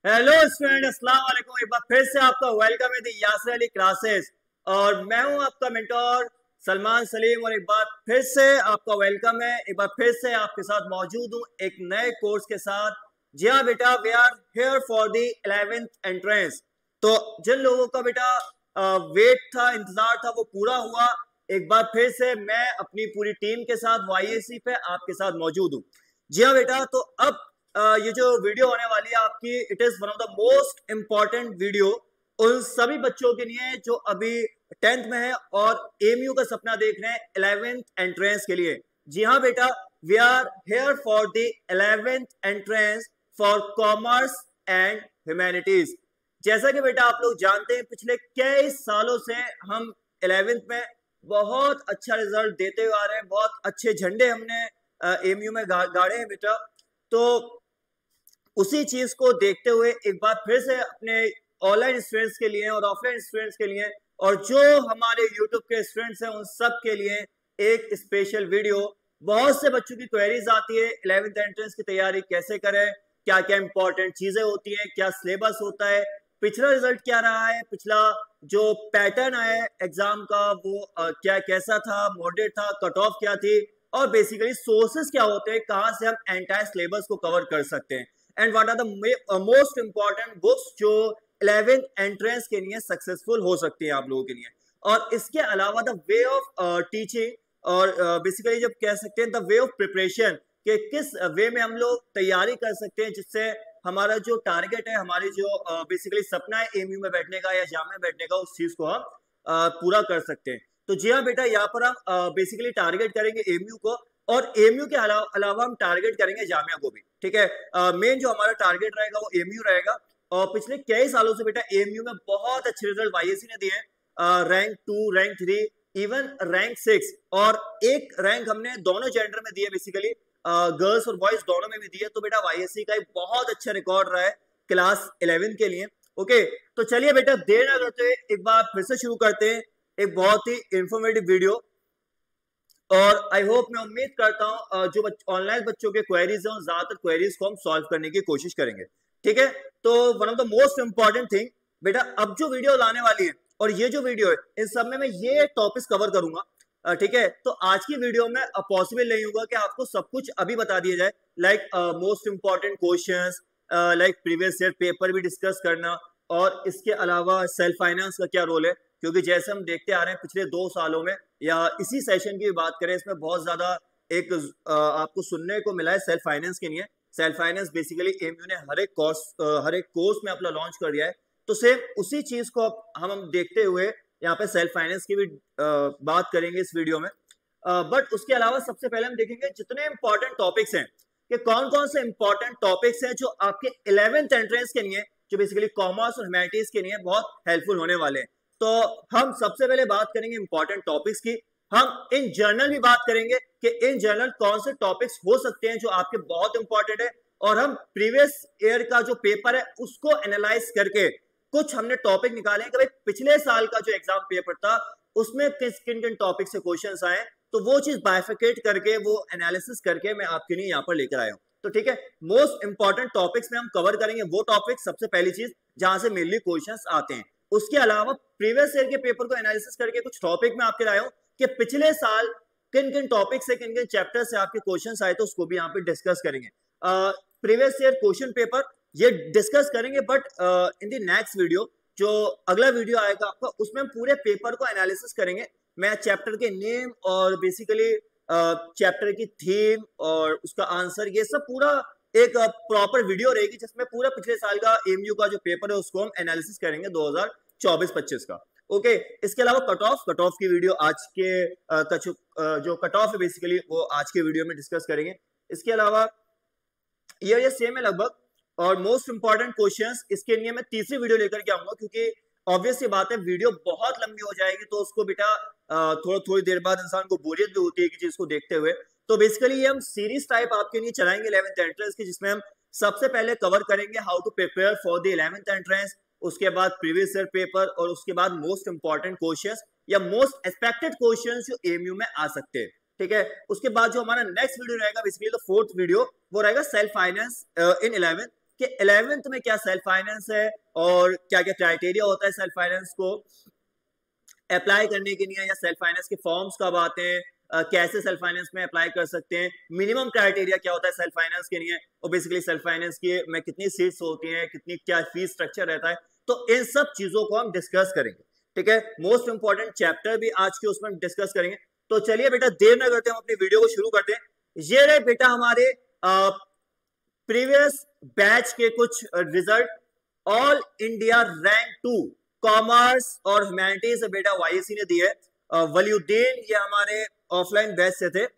Hello student, अस्सलाम वालेकुम। एक बार फिर से आपका वेलकम है दी यासर अली क्लासेस और मैं हूं आपका मेंटोर सलमान सलीम। और एक बार फिर से आपका वेलकम है, एक बार फिर से आपके साथ मौजूद हूं एक नए कोर्स के साथ। जी हाँ बेटा, we are here for the 11th entrance. तो जिन लोगों का बेटा वेट था, इंतजार था, वो पूरा हुआ। एक बार फिर से मैं अपनी पूरी टीम के साथ YAC पे आपके साथ मौजूद हूँ। जी हाँ बेटा, तो अब ये जो वीडियो होने वाली है आपकी, it is one of the most important video उन सभी बच्चों के लिए जो अभी 10th में है और AMU का सपना देख रहे हैं 11th एंट्रेंस के लिए। जी हाँ बेटा, we are here for the 11th entrance for commerce and humanities. जैसा कि बेटा आप लोग जानते हैं, पिछले कई सालों से हम 11th में बहुत अच्छा रिजल्ट देते हुए आ रहे हैं, बहुत अच्छे झंडे हमने AMU में गाड़े हैं बेटा। तो उसी चीज को देखते हुए एक बार फिर से अपने ऑनलाइन स्टूडेंट्स के लिए और ऑफलाइन स्टूडेंट्स के लिए और जो हमारे यूट्यूब के स्टूडेंट्स हैं उन सब के लिए एक स्पेशल वीडियो। बहुत से बच्चों की क्वेरीज आती है 11th एंट्रेंस की तैयारी कैसे करें, क्या क्या इंपॉर्टेंट चीजें होती हैं, क्या सिलेबस होता है, पिछला रिजल्ट क्या रहा है, पिछला जो पैटर्न आया एग्जाम का वो क्या कैसा था, मॉडरेट था, कट ऑफ क्या थी, और बेसिकली सोर्सेस क्या होते हैं, कहां से हम एंटायर सिलेबस को कवर कर सकते हैं, and what are the most important books जो 11th एंट्रेंस के लिए सक्सेसफुल हो सकती है आप लोगों के लिए। और इसके अलावा द वे ऑफ टीचिंग और बेसिकली जब कह सकते हैं द वे ऑफ प्रिपरेशन, कि किस वे में हम लोग तैयारी कर सकते हैं जिससे हमारा जो टारगेट है, हमारी जो बेसिकली सपना है AMU में बैठने का या जाम में बैठने का, उस चीज को हम पूरा कर सकते हैं। तो जी हाँ बेटा, यहाँ पर हम बेसिकली टारगेट करेंगे AMU को, और AMU के अलावा हम टारगेट करेंगे जामिया को भी। ठीक है, मेन जो हमारा टारगेट रहेगा वो AMU रहेगा। और पिछले कई सालों से बेटा AMU में बहुत अच्छे रिजल्ट YAC ने दिए हैं, रैंक 2, रैंक 3, इवन रैंक 6, और एक रैंक हमने दोनों जेंडर में दिए, बेसिकली गर्ल्स और बॉयज दोनों में भी दिए। तो बेटा YAC का एक बहुत अच्छा रिकॉर्ड रहा है क्लास 11 के लिए। ओके, तो चलिए बेटा देर ना करते हुए एक बार फिर से शुरू करते हैं एक बहुत ही इंफॉर्मेटिव वीडियो। और आई होप, मैं उम्मीद करता हूं जो ऑनलाइन बच्चों के क्वेरीज हैं, ज्यादातर क्वेरीज को हम सॉल्व करने की कोशिश करेंगे। ठीक है, तो one of the most important thing बेटा, अब जो वीडियो लाने वाली है और ये जो वीडियो है, इन सब में मैं ये टॉपिक्स कवर करूंगा। ठीक है, तो आज की वीडियो में पॉसिबल नहीं होगा कि आपको सब कुछ अभी बता दिया जाए, like most important questions, like previous year paper भी डिस्कस करना, और इसके अलावा सेल्फ फाइनेंस का क्या रोल है, क्योंकि जैसे हम देखते आ रहे हैं पिछले 2 सालों में, या इसी सेशन की बात करें, इसमें बहुत ज्यादा एक आपको सुनने को मिला है सेल्फ फाइनेंस के लिए। सेल्फ फाइनेंस बेसिकली AMU ने हर एक कोर्स में अपना लॉन्च कर दिया है। तो सेम उसी चीज को हम देखते हुए यहाँ पे सेल्फ फाइनेंस की भी बात करेंगे इस वीडियो में। बट उसके अलावा सबसे पहले हम देखेंगे जितने इंपॉर्टेंट टॉपिक्स हैं, कि कौन कौन से इंपॉर्टेंट टॉपिक्स हैं जो आपके 11th एंट्रेंस के लिए, जो बेसिकली कॉमर्स और ह्यूमैनिटीज के लिए बहुत हेल्पफुल होने वाले हैं। तो हम सबसे पहले बात करेंगे इंपॉर्टेंट टॉपिक्स की। हम इन जनरल भी बात करेंगे कि इन जनरल कौन से टॉपिक्स हो सकते हैं जो आपके बहुत इंपॉर्टेंट है, और हम प्रीवियस ईयर का जो पेपर है उसको एनालाइज करके कुछ हमने टॉपिक निकाले कि भाई पिछले साल का जो एग्जाम पेपर था उसमें किन किन टॉपिक से क्वेश्चंस आए, तो वो चीज बाइफिकेट करके, वो एनालिसिस करके मैं आपके लिए यहाँ पर लेकर आया हूँ। तो ठीक है, मोस्ट इंपॉर्टेंट टॉपिक्स में हम कवर करेंगे वो टॉपिक, सबसे पहली चीज जहां से मेनली क्वेश्चंस आते हैं। उसके अलावा प्रीवियस ईयर के पेपर को एनालिसिस करके कुछ टॉपिक में आपके लाया हूं कि पिछले साल किन किन टॉपिक से, किन किन चैप्टर से आपके क्वेश्चंस आए, तो उसको भी यहाँ पे डिस्कस करेंगे। प्रीवियस ईयर क्वेश्चन पेपर ये डिस्कस करेंगे, but in the next video, जो अगला वीडियो आएगा आपका, उसमें हम पूरे पेपर को एनालिसिस करेंगे। मैं चैप्टर के नेम और बेसिकली चैप्टर की थीम और उसका आंसर, ये सब पूरा एक प्रॉपर वीडियो रहेगी जिसमें पूरा पिछले साल का AMU का जो पेपर है उसको हम एनालिसिस करेंगे 2024-25 का। ओके, इसके अलावा कट ऑफ की वीडियो आज के जो कट ऑफ है बेसिकली वो आज के वीडियो में डिस्कस करेंगे। इसके अलावा ये सेम है लगभग, और मोस्ट इंपॉर्टेंट क्वेश्चंस इसके लिए मैं तीसरी वीडियो लेकर के आऊंगा, क्योंकि ऑब्वियस सी बात है वीडियो बहुत लंबी हो जाएगी तो उसको बेटा थोड़ी देर बाद इंसान को बोरियत भी होती है कि चीज को देखते हुए। तो बेसिकली ये हम सीरीज टाइप आपके लिए चलाएंगे 11th एंट्रेंस की, जिसमें हम सबसे पहले कवर करेंगे how to prepare for the 11th entrance, उसके बाद प्रीवियस ईयर पेपर, और उसके बाद मोस्ट इंपॉर्टेंट क्वेश्चंस या मोस्ट एक्सपेक्टेड क्वेश्चंस जो AMU में आ सकते हैं। ठीक है, उसके बाद जो हमारा नेक्स्ट वीडियो रहेगा, बेसिकली तो 4th वीडियो, वो रहेगा सेल्फ फाइनेंस इन 11th। कि 11th में क्या सेल्फ फाइनेंस है और क्या क्या क्राइटेरिया होता है सेल्फ फाइनेंस को अप्लाई करने के लिए, या सेल्फ फाइनेंस के फॉर्म्स कब आते हैं, कैसे सेल्फ फाइनेंस में अप्लाई कर सकते हैं, मिनिमम क्राइटेरिया क्या होता है सेल्फ फाइनेंस के लिए, और बेसिकली सेल्फ फाइनेंस की में कितनी सीट्स होती हैं, कितनी क्या फीस स्ट्रक्चर रहता है। तो इन सब चीजों को हम डिस्कस करेंगे, ठीक है। मोस्ट इंपॉर्टेंट चैप्टर भी आज के उसमें डिस्कस करेंगे। तो चलिए बेटा देर न करते हम अपनी वीडियो को शुरू करते हैं। ये रहे बेटा हमारे प्रीवियस बैच के कुछ result. All India rank 2 commerce और ह्यूमैनिटीज से बेटा वाईएसी ने दिए। वलीउद्दीन ये हमारे ऑफलाइन बैच से थे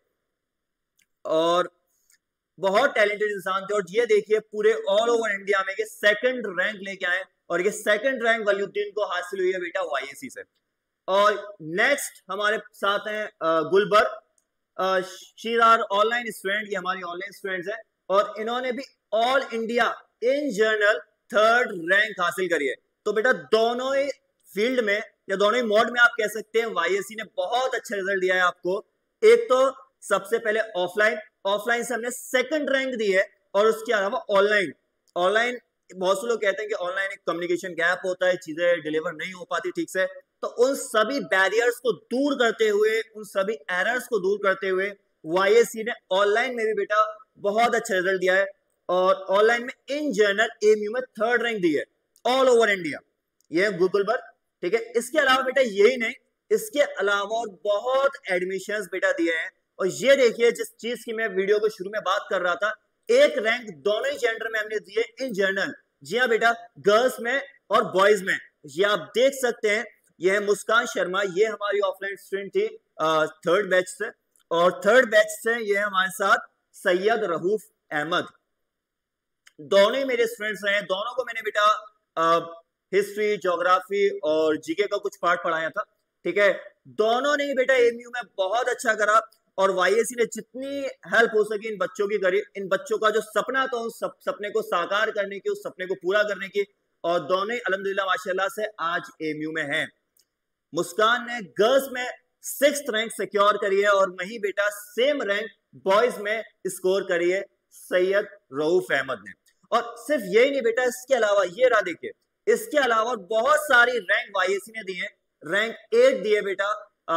और बहुत टैलेंटेड इंसान थे, और ये देखिए पूरे ऑल ओवर इंडिया में ये सेकंड रैंक लेके आए, और ये सेकंड रैंक वलीउद्दीन को हासिल हुई है बेटा वाईएसी से। और नेक्स्ट हमारे साथ हैं Gulbar, she are online student, ये हमारी ऑनलाइन स्टूडेंट्स हैं, और इन्होंने भी all India in general 3rd rank हासिल करी है। तो बेटा दोनों ही फील्ड में या दोनों ही मोड में आप कह सकते हैं वाईएसी ने बहुत अच्छा रिजल्ट दिया है आपको। एक तो सबसे पहले ऑफलाइन से हमने 2nd रैंक दी है, और उसके अलावा ऑनलाइन बहुत से लोग कहते हैं कि ऑनलाइन एक कम्युनिकेशन गैप होता है, चीजें डिलीवर नहीं हो पाती ठीक से। तो उन सभी बैरियर्स को दूर करते हुए, उन सभी एरर्स को दूर करते हुए वाईएसी ने ऑनलाइन में भी बेटा बहुत अच्छा रिजल्ट दिया है, और ऑनलाइन में इन जनरल एमयू में 3rd रैंक दी है ऑल ओवर इंडिया। ये गूगल पर, ठीक है। इसके अलावा बेटा यही नहीं, इसके अलावा और बहुत एडमिशंस बेटा दिए हैं। और ये देखिए जिस चीज की मैं वीडियो को शुरू में बात कर रहा था, 1 रैंक दोनों ही जेंडर में हमने दिए इन जनरल। जी हाँ बेटा, गर्ल्स में और बॉयज में। ये आप देख सकते हैं, ये है मुस्कान शर्मा, ये हमारी ऑफलाइन स्टूडेंट थी 3rd बैच से, और 3rd बैच से ये हमारे साथ सैयद रहूफ अहमद, दोनों ही मेरे स्टूडेंट्स हैं। दोनों को मैंने बेटा हिस्ट्री, ज्योग्राफी और जीके का कुछ पार्ट पढ़ाया था, ठीक है। दोनों ने बेटा एमयू में बहुत अच्छा करा, और वाईएसी ने जितनी हेल्प हो सकी इन बच्चों की करी। इन बच्चों का जो सपना था उस सपने को साकार करने की, उस सपने को पूरा करने की, और दोनों ही अल्हम्दुलिल्लाह माशाल्लाह से आज एमयू में हैं। मुस्कान ने गर्ल्स में 6th रैंक सिक्योर करी है, और वही बेटा सेम रैंक बॉयज में स्कोर करी है सैयद रऊफ अहमद ने। और सिर्फ यही नहीं बेटा, इसके अलावा ये रहा देखिए, इसके अलावा बहुत सारी रैंक वाईएसी ने दी है। रैंक 8 दिए बेटा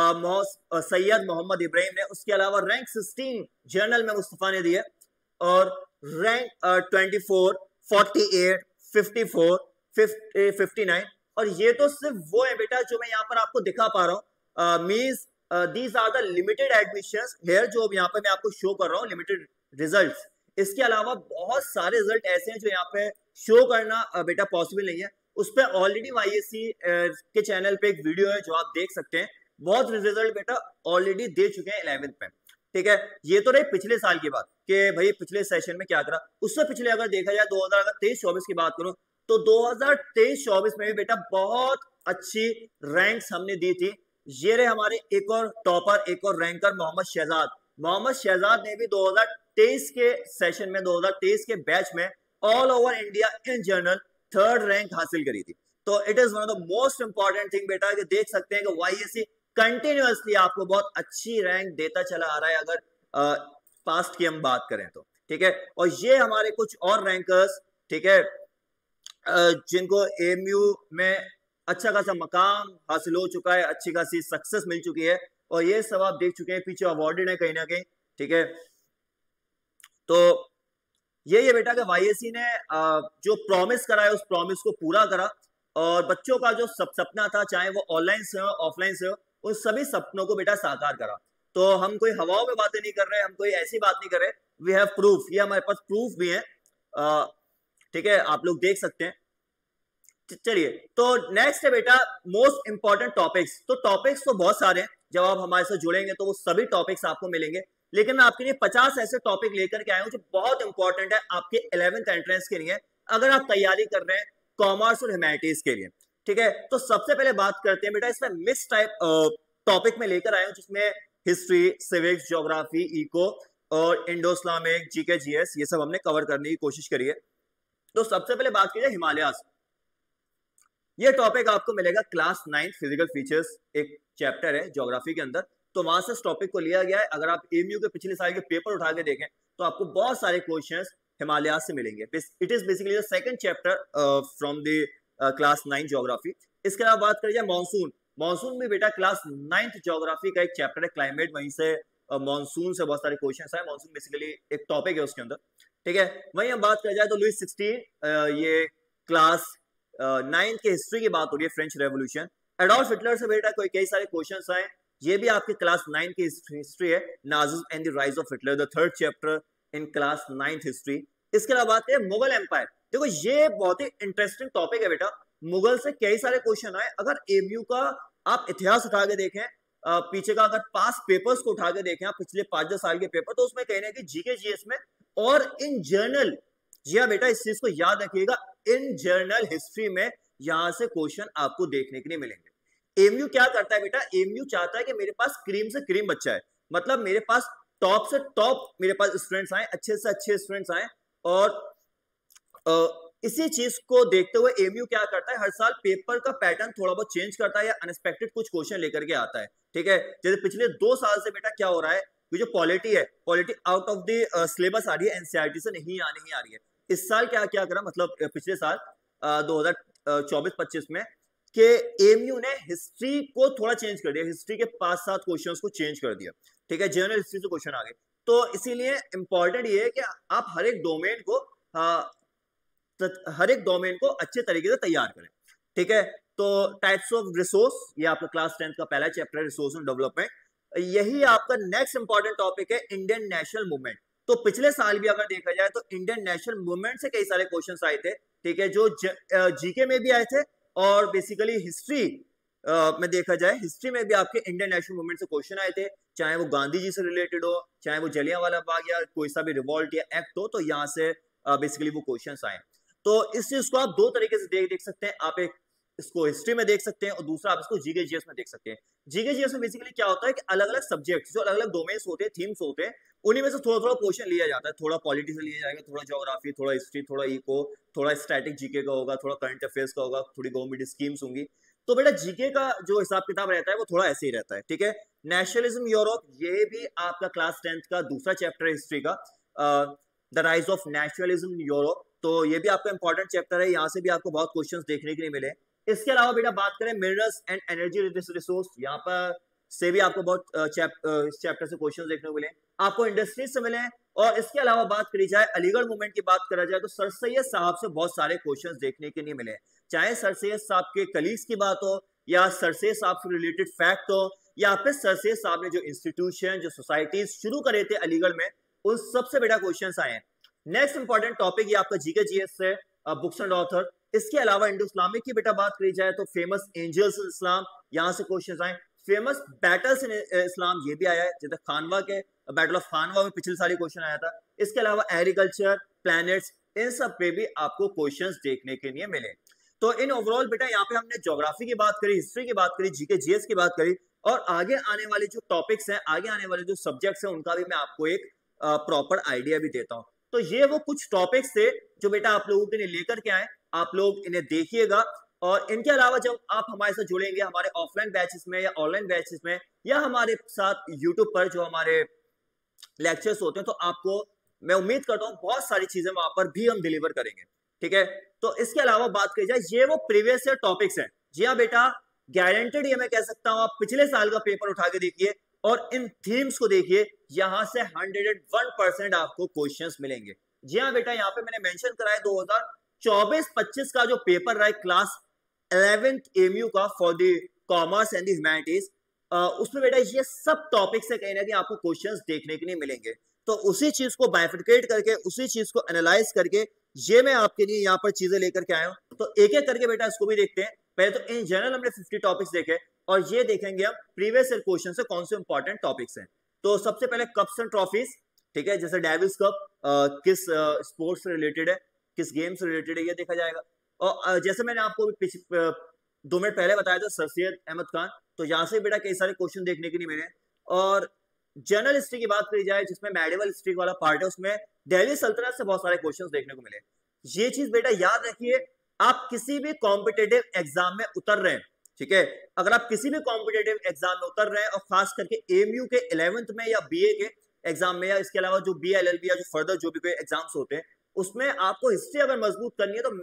सैयद मोहम्मद इब्राहिम ने, उसके अलावा रैंक 16 जर्नल में मुस्तफा ने दिए, और रैंक 24, 48, 54, 59। और ये तो सिर्फ वो है बेटा जो मैं यहाँ पर आपको दिखा पा रहा हूँ। Means these are the limited admissions here, जो यहाँ पे मैं आपको शो कर रहा हूँ लिमिटेड रिजल्ट्स। इसके अलावा बहुत सारे रिजल्ट ऐसे हैं जो यहाँ पे शो करना बेटा पॉसिबल नहीं है। उस पर ऑलरेडी वाईएसी के चैनल पे एक वीडियो है जो आप देख सकते हैं। बहुत रिजल्ट बेटा ऑलरेडी दे चुके हैं 11th में, ठीक है। ये तो रही पिछले साल की बात कि भाई पिछले सेशन में क्या करा। उससे पिछले अगर देखा जाए 2023-24 की बात करूं, तो 2023-24 में भी बेटा बहुत अच्छी रैंक्स हमने दी थी। ये रहे हमारे एक और टॉपर, एक और रैंकर मोहम्मद शहजाद ने भी 2023 के सेशन में, 2023 के बैच में all over India in general 3rd rank हासिल करी थी। तो it is one of the most important thing बेटा, कि देख सकते हैं कि वाईएसी कंटिन्यूअसली आपको बहुत अच्छी रैंक देता चला आ रहा है, अगर पास्ट की हम बात करें तो, ठीक है। और ये हमारे कुछ और रैंकर्स, ठीक है, जिनको एमयू में अच्छा खासा मकाम हासिल हो चुका है, अच्छी खासी सक्सेस मिल चुकी है, और ये सब आप देख चुके हैं, पीछे अवार्डेड है कहीं ना कहीं, ठीक है। तो ये बेटा कि वाईएसी ने जो प्रॉमिस करा है उस प्रॉमिस को पूरा करा, और बच्चों का जो सपना था, चाहे वो ऑनलाइन से हो ऑफलाइन से हो, उन सभी सपनों को बेटा साकार करा। तो हम कोई हवाओं में बातें नहीं कर रहे, हम कोई ऐसी बात नहीं कर रहे, वी हैव प्रूफ। ये हमारे पास प्रूफ भी है, ठीक है, आप लोग देख सकते हैं। चलिए, तो नेक्स्ट है बेटा मोस्ट इंपॉर्टेंट टॉपिक्स। तो टॉपिक्स तो बहुत सारे हैं, जब आप हमारे साथ जुड़ेंगे तो वो सभी टॉपिक्स आपको मिलेंगे, लेकिन मैं आपके लिए 50 ऐसे टॉपिक लेकर के आया हूं जो बहुत इंपॉर्टेंट है आपके 11th एंट्रेंस के लिए, अगर आप तैयारी कर रहे हैं कॉमर्स और ह्यूमैनिटीज के लिए, ठीक है। तो सबसे पहले बात करते हैं बेटा, इसमें मिक्स टाइप टॉपिक में लेकर आया हूं, जिसमें हिस्ट्री, सिविक्स, ज्योग्राफी, इको और इंडो इस्लामिक, जीके, जीएस, ये सब हमने कवर करने की कोशिश करी है। तो सबसे पहले बात की जाए हिमालयाज। ये टॉपिक आपको मिलेगा क्लास 9 फिजिकल फीचर्स, एक चैप्टर है ज्योग्राफी के अंदर, तो वहां से इस टॉपिक को लिया गया है। अगर आप एमयू के पिछले साल के पेपर उठा के देखें तो आपको बहुत सारे क्वेश्चंस हिमालय से मिलेंगे। It is basically the second chapter from the class 9 geography. इसके अलावा बात करें जाए मानसून, मानसून में बेटा क्लास 9th ज्योग्राफी का एक चैप्टर है क्लाइमेट, वहीं से मानसून से बहुत सारे क्वेश्चन आए। मानसून बेसिकली एक टॉपिक है उसके अंदर, ठीक है। वहीं हम बात कर जाए तो लुईस 16 ये क्लास 9 के हिस्ट्री की बात हो रही है, फ्रेंच रेवोल्यूशन। एडोल्फ हिटलर से बेटा कोई कई सारे क्वेश्चंस आए, ये भी आपके क्लास 9 की हिस्ट्री है। Nazism and the rise of Hitler, the third chapter in class 9th history. इसके अलावा बात करें मुगल एम्पायर, देखो ये बहुत ही इंटरेस्टिंग टॉपिक है बेटा। मुगल से कई सारे क्वेश्चन आए। अगर एमयू का आप इतिहास उठा के देखें, पीछे का अगर पास पेपर्स को उठा के देखें आप, पिछले 5-10 साल के पेपर, तो उसमें कहने की जीके जीएस में और इन जर्नल, जी हाँ बेटा इस चीज को याद रखिएगा, इन जर्नल हिस्ट्री में यहां से क्वेश्चन आपको देखने के लिए मिलेंगे। एमयू क्या करता है बेटा, एमयू चाहता है कि मेरे पास क्रीम से क्रीम बच्चा है, मतलब मेरे पास टॉप से टॉप मेरे पास स्टूडेंट्स आए, अच्छे से अच्छे स्टूडेंट्स आए। और इसी चीज को देखते हुए एमयू क्या करता है, हर साल पेपर का पैटर्न थोड़ा बहुत चेंज करता है या अनएक्सपेक्टेड कुछ क्वेश्चन लेकर के आता है, ठीक है। जैसे पिछले 2 साल से बेटा क्या हो रहा है, जो पॉलिटी है, polity out of the syllabus आ रही है, एनसीईआरटी से नहीं आ रही है। इस साल क्या क्या करा, मतलब पिछले साल 2024-25 में कि एमयू ने हिस्ट्री को थोड़ा चेंज कर दिया, हिस्ट्री के 5-7 क्वेश्चंस को चेंज कर दिया, ठीक है। जनरल हिस्ट्री से क्वेश्चन आ गए, तो इसीलिए इंपॉर्टेंट ये है कि आप हर एक डोमेन को अच्छे तरीके से तैयार करें, ठीक है। तो टाइप्स ऑफ रिसोर्स, ये आपका क्लास 10 का पहला चैप्टर है, रिसोर्स एंड डेवलपमेंट। यही आपका नेक्स्ट इंपॉर्टेंट टॉपिक है, इंडियन नेशनल मूवमेंट। तो पिछले साल भी अगर देखा जाए तो इंडियन नेशनल मूवमेंट से कई सारे क्वेश्चंस आए थे, ठीक है, जो जीके में भी आए थे और बेसिकली हिस्ट्री में देखा जाए, हिस्ट्री में भी आपके इंडियन नेशनल मूवमेंट से क्वेश्चन आए थे, चाहे वो गांधी जी से रिलेटेड हो, चाहे वो जलियांवाला बाग या कोई सा भी रिवॉल्ट या एक्ट हो, तो यहाँ से बेसिकली वो क्वेश्चंस आए। तो इस चीज को आप 2 तरीके से देख सकते हैं, आप एक इसको हिस्ट्री में देख सकते हैं और दूसरा आप इसको जीके जीएस में देख सकते हैं। जीके जीएस में बेसिकली क्या होता है कि अलग अलग सब्जेक्ट्स, जो अलग अलग डोमेन्स होते हैं, थीम्स होते हैं, उन्हीं में से थोड़ा थोड़ा क्वेश्चन लिया जाता है। थोड़ा पॉलिटी से लिया जाएगा, थोड़ा ज्योग्राफी, थोड़ा हिस्ट्री, थोड़ा इको, थोड़ा स्टैटिक जीके का होगा, थोड़ा करंट अफेयर्स का होगा, थोड़ी गवर्नमेंट स्कीम्स होंगी। तो बेटा जीके का जो हिसाब किताब रहता है वो थोड़ा ऐसे ही रहता है, ठीक है। नेशनलिज्म यूरोप, ये भी आपका क्लास 10th का दूसरा चैप्टर है हिस्ट्री का, the rise of nationalism Europe. तो ये भी आपका इंपॉर्टेंट चैप्टर है, यहाँ से भी आपको बहुत क्वेश्चंस देखने के लिए मिले। इसके अलावा बेटा बात करें मिनरल्स एंड एनर्जी रिसोर्स, यहाँ पर से भी आपको बहुत इस चैप्टर से क्वेश्चंस देखने को मिले, आपको इंडस्ट्रीज से मिले। और इसके अलावा बात करी जाए अलीगढ़ मूवमेंट की बात करा जाए तो सर सैयद साहब से बहुत सारे क्वेश्चंस देखने के लिए मिले, चाहे सर सैयद साहब के कलीग्स की बात हो या सर सैयद साहब से रिलेटेड फैक्ट हो, या फिर सर सैयद साहब ने जो इंस्टीट्यूशन, जो सोसाइटीज शुरू करे थे अलीगढ़ में, उन सबसे बेटा क्वेश्चंस आए हैं। नेक्स्ट इंपॉर्टेंट टॉपिक ये आपका जीके जीएस से बुक्स एंड ऑथर। इसके अलावा इंडो इस्लामिक की बेटा बात करी जाए तो फेमस एंजल्स इन इस्लाम, यहाँ से क्वेश्चंस आए। फेमस बैटल्स इन इस्लाम, ये भी आया है, जैसे खानवा के बैटल ऑफ खानवा में पिछले साल क्वेश्चन आया था। इसके अलावा एग्रीकल्चर, प्लैनेट्स, इन सब पे भी आपको क्वेश्चंस देखने के लिए मिले। तो इन ओवरऑल बेटा यहाँ पे हमने ज्योग्राफी की बात करी, हिस्ट्री की बात करी, जीके जीएस की बात करी, और आगे आने वाले जो टॉपिक्स हैं, आगे आने वाले जो सब्जेक्ट्स हैं, उनका भी मैं आपको एक प्रॉपर आइडिया भी देता हूँ। तो ये वो कुछ टॉपिक्स थे जो बेटा आप लोगों के लिए लेकर के आए, आप लोग इन्हें देखिएगा। और इनके अलावा जब आप हमारे साथ जुड़ेंगे हमारे ऑफलाइन बैचेस में या ऑनलाइन बैचेस में या हमारे साथ यूट्यूब पर जो हमारे लेक्चर्स होते हैं, तो आपको मैं उम्मीद करता हूँ बहुत सारी चीजें वहां पर भी हम डिलीवर करेंगे, ठीक है। तो इसके अलावा बात की जाए, ये वो प्रीवियस ईयर टॉपिक्स हैं। जी हाँ बेटा, गारंटेड ये मैं कह सकता हूँ, आप पिछले साल का पेपर उठा के देखिए और इन थीम्स को देखिए, यहां से 101% आपको क्वेश्चंस मिलेंगे। जी हाँ बेटा, यहाँ पे मैंने मेंशन करा है 2024-25 का जो पेपर रहा है क्लास 11th एमयू का for the commerce and the humanities, उसमें बेटा ये सब टॉपिक से कहीं ना कहीं आपको क्वेश्चंस देखने के लिए मिलेंगे। तो उसी चीज को बाइफिकेट करके, उसी चीज को एनालाइज करके ये मैं आपके लिए यहाँ पर चीजें लेकर के आया हूँ। तो एक एक करके बेटा इसको भी देखते हैं। पहले तो इन जनरल हमने 50 टॉपिक्स देखे और ये देखेंगे हम प्रीवियस ईयर क्वेश्चन से कौन से इंपॉर्टेंट टॉपिक्स हैं। तो सबसे पहले कप्स एंड ट्रॉफीज, ठीक है, जैसे डेविल्स कप किस स्पोर्ट्स से रिलेटेड है, किस गेम से रिलेटेड है, ये देखा जाएगा। और जैसे मैंने आपको 2 मिनट पहले बताया था सर सैयद अहमद खान, तो यहाँ से बेटा कई सारे क्वेश्चन देखने के लिए मिले। और जनरल हिस्ट्री की बात करी जाए जिसमें मेडिवल हिस्ट्री वाला पार्ट है, उसमें दिल्ली सल्तनत से बहुत सारे क्वेश्चंस देखने को मिले। ये चीज बेटा याद रखिए, आप किसी भी कॉम्पिटेटिव एग्जाम में उतर रहे हैं, ठीक है, अगर आप किसी भी कॉम्पिटेटिव एग्जाम में उतर रहे हैं और खास करके एमयू के 11th में या बीए के एग्जाम में या इसके अलावा जो बीए एलएलबी या जो फर्दर जो भी कोई एग्जाम्स होते हैं, उसमें आपको हिस्ट्री अगर मजबूत करनी है तो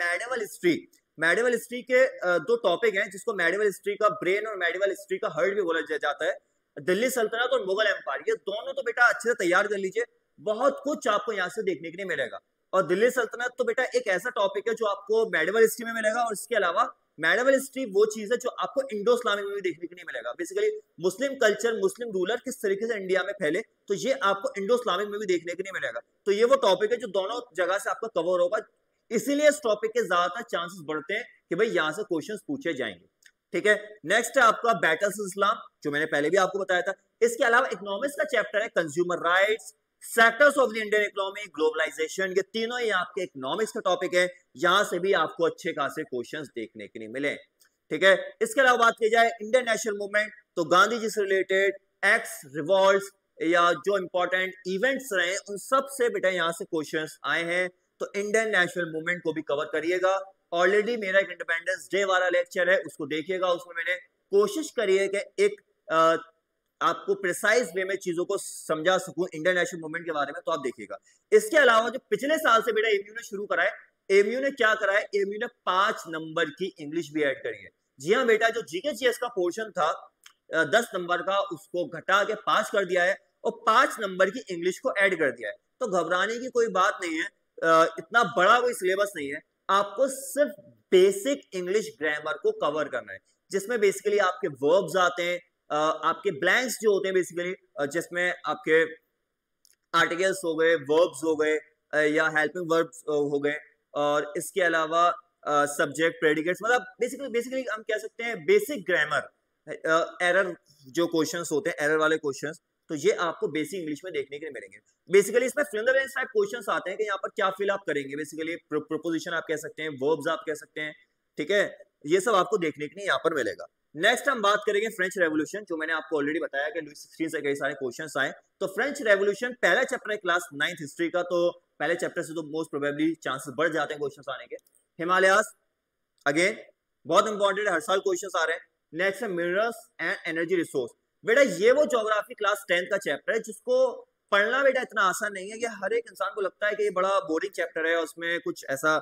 मेडिवल हिस्ट्री के दो टॉपिक हैं जिसको मेडिवल हिस्ट्री का ब्रेन और मेडिवल हिस्ट्री का हार्ट भी बोला जाता है, दिल्ली सल्तनत और मुगल एम्पायर। ये दोनों तो बेटा अच्छे से तैयार कर लीजिए, बहुत कुछ आपको यहाँ से देखने के लिए मिलेगा। और दिल्ली सल्तनत तो बेटा एक ऐसा टॉपिक है जो आपको मेडिवल हिस्ट्री में मिलेगा, और इसके अलावा मेडिवल हिस्ट्री वो चीज है जो आपको इंडो इस्लामिक में भी देखने के लिए मिलेगा। Basically Muslim culture, Muslim ruler किस तरीके से इंडिया में फैले, तो ये आपको इंडो इस्लामिक में भी देखने के लिए मिलेगा। तो ये वो टॉपिक है जो दोनों जगह से आपका कवर होगा, इसीलिए इस टॉपिक के ज्यादातर चांसेस बढ़ते हैं कि भाई यहाँ से क्वेश्चंस पूछे जाएंगे। ठीक है, नेक्स्ट है आपका बैटल्स इस्लाम, जो मैंने पहले भी आपको बताया था। इसके अलावा इकोनॉमिक्स का चैप्टर है consumer rights, sectors of the Indian economy, globalisation. ये तीनों ही आपके इकोनॉमिक्स का टॉपिक है, यहां से भी आपको अच्छे खासे क्वेश्चंस देखने के लिए मिले। ठीक है, इसके अलावा बात की जाए इंडियन नेशनल मूवमेंट, तो गांधी जी से रिलेटेड एक्स रिवॉल्ट्स या जो इंपॉर्टेंट इवेंट्स रहे उन सब से बेटा यहाँ से क्वेश्चंस आए हैं। तो इंडियन नेशनल मूवमेंट को भी कवर करिएगा। ऑलरेडी मेरा एक इंडिपेंडेंस डे वाला लेक्चर है, उसको देखिएगा। उसमें मैंने कोशिश करी है कि एक आपको प्रिसाइज वे में चीजों को समझा सकूं इंडियन नेशनल मूवमेंट के बारे में, तो आप देखिएगा। इसके अलावा जो पिछले साल से बेटा एमयू ने शुरू करा है, एमयू ने क्या करा है, एमयू ने 5 नंबर की इंग्लिश भी ऐड करी है। जी हाँ बेटा, जो जीके जीएस का पोर्शन था 10 नंबर का, उसको घटा के 5 कर दिया है और 5 नंबर की इंग्लिश को ऐड कर दिया है। तो घबराने की कोई बात नहीं है, इतना बड़ा कोई सिलेबस नहीं है। आपको सिर्फ बेसिक इंग्लिश ग्रामर को कवर करना है, जिसमें बेसिकली आपके वर्ब्स आते हैं, आपके ब्लैंक्स जो होते हैं बेसिकली, जिसमें आपके आर्टिकल्स हो गए, वर्ब्स हो गए या हेल्पिंग वर्ब्स हो गए, और इसके अलावा सब्जेक्ट, प्रेडिकेट्स, मतलब बेसिकली हम कह सकते हैं बेसिक ग्रामर। एरर जो क्वेश्चंस होते हैं, एरर वाले क्वेश्चंस, तो ये आपको बेसिक इंग्लिश में देखने के लिए मिलेंगे। बेसिकली इसमें fill in the blanks type questions आते हैं कि यहाँ पर क्या फिल आप करेंगे। बेसिकली प्रोपोजिशन आप कह सकते हैं, वर्ब्स आप कह सकते हैं। ठीक है, ये सब आपको देखने के लिए यहाँ पर मिलेगा। नेक्स्ट हम बात करेंगे फ्रेंच रेवोल्यूशन, जो मैंने आपको ऑलरेडी बताया कि लुई 16 से कई सारे क्वेश्चंस आए। तो फ्रेंच रेवोल्यूशन पहला चैप्टर है क्लास 9th हिस्ट्री का, तो पहले चैप्टर से तो मोस्ट प्रोबेबली चांसेस बढ़ जाते हैं क्वेश्चंस आने के। हिमालयास अगेन बहुत इंपॉर्टेंट है, हर साल क्वेश्चंस आ रहे हैं। नेक्स्ट है मिनरल्स एंड एनर्जी रिसोर्स। बेटा ये वो ज्योग्राफी क्लास 10th का चैप्टर है जिसको पढ़ना बेटा इतना आसान नहीं है। ये हर एक इंसान को लगता है कि ये बड़ा बोरिंग चैप्टर है, उसमें कुछ ऐसा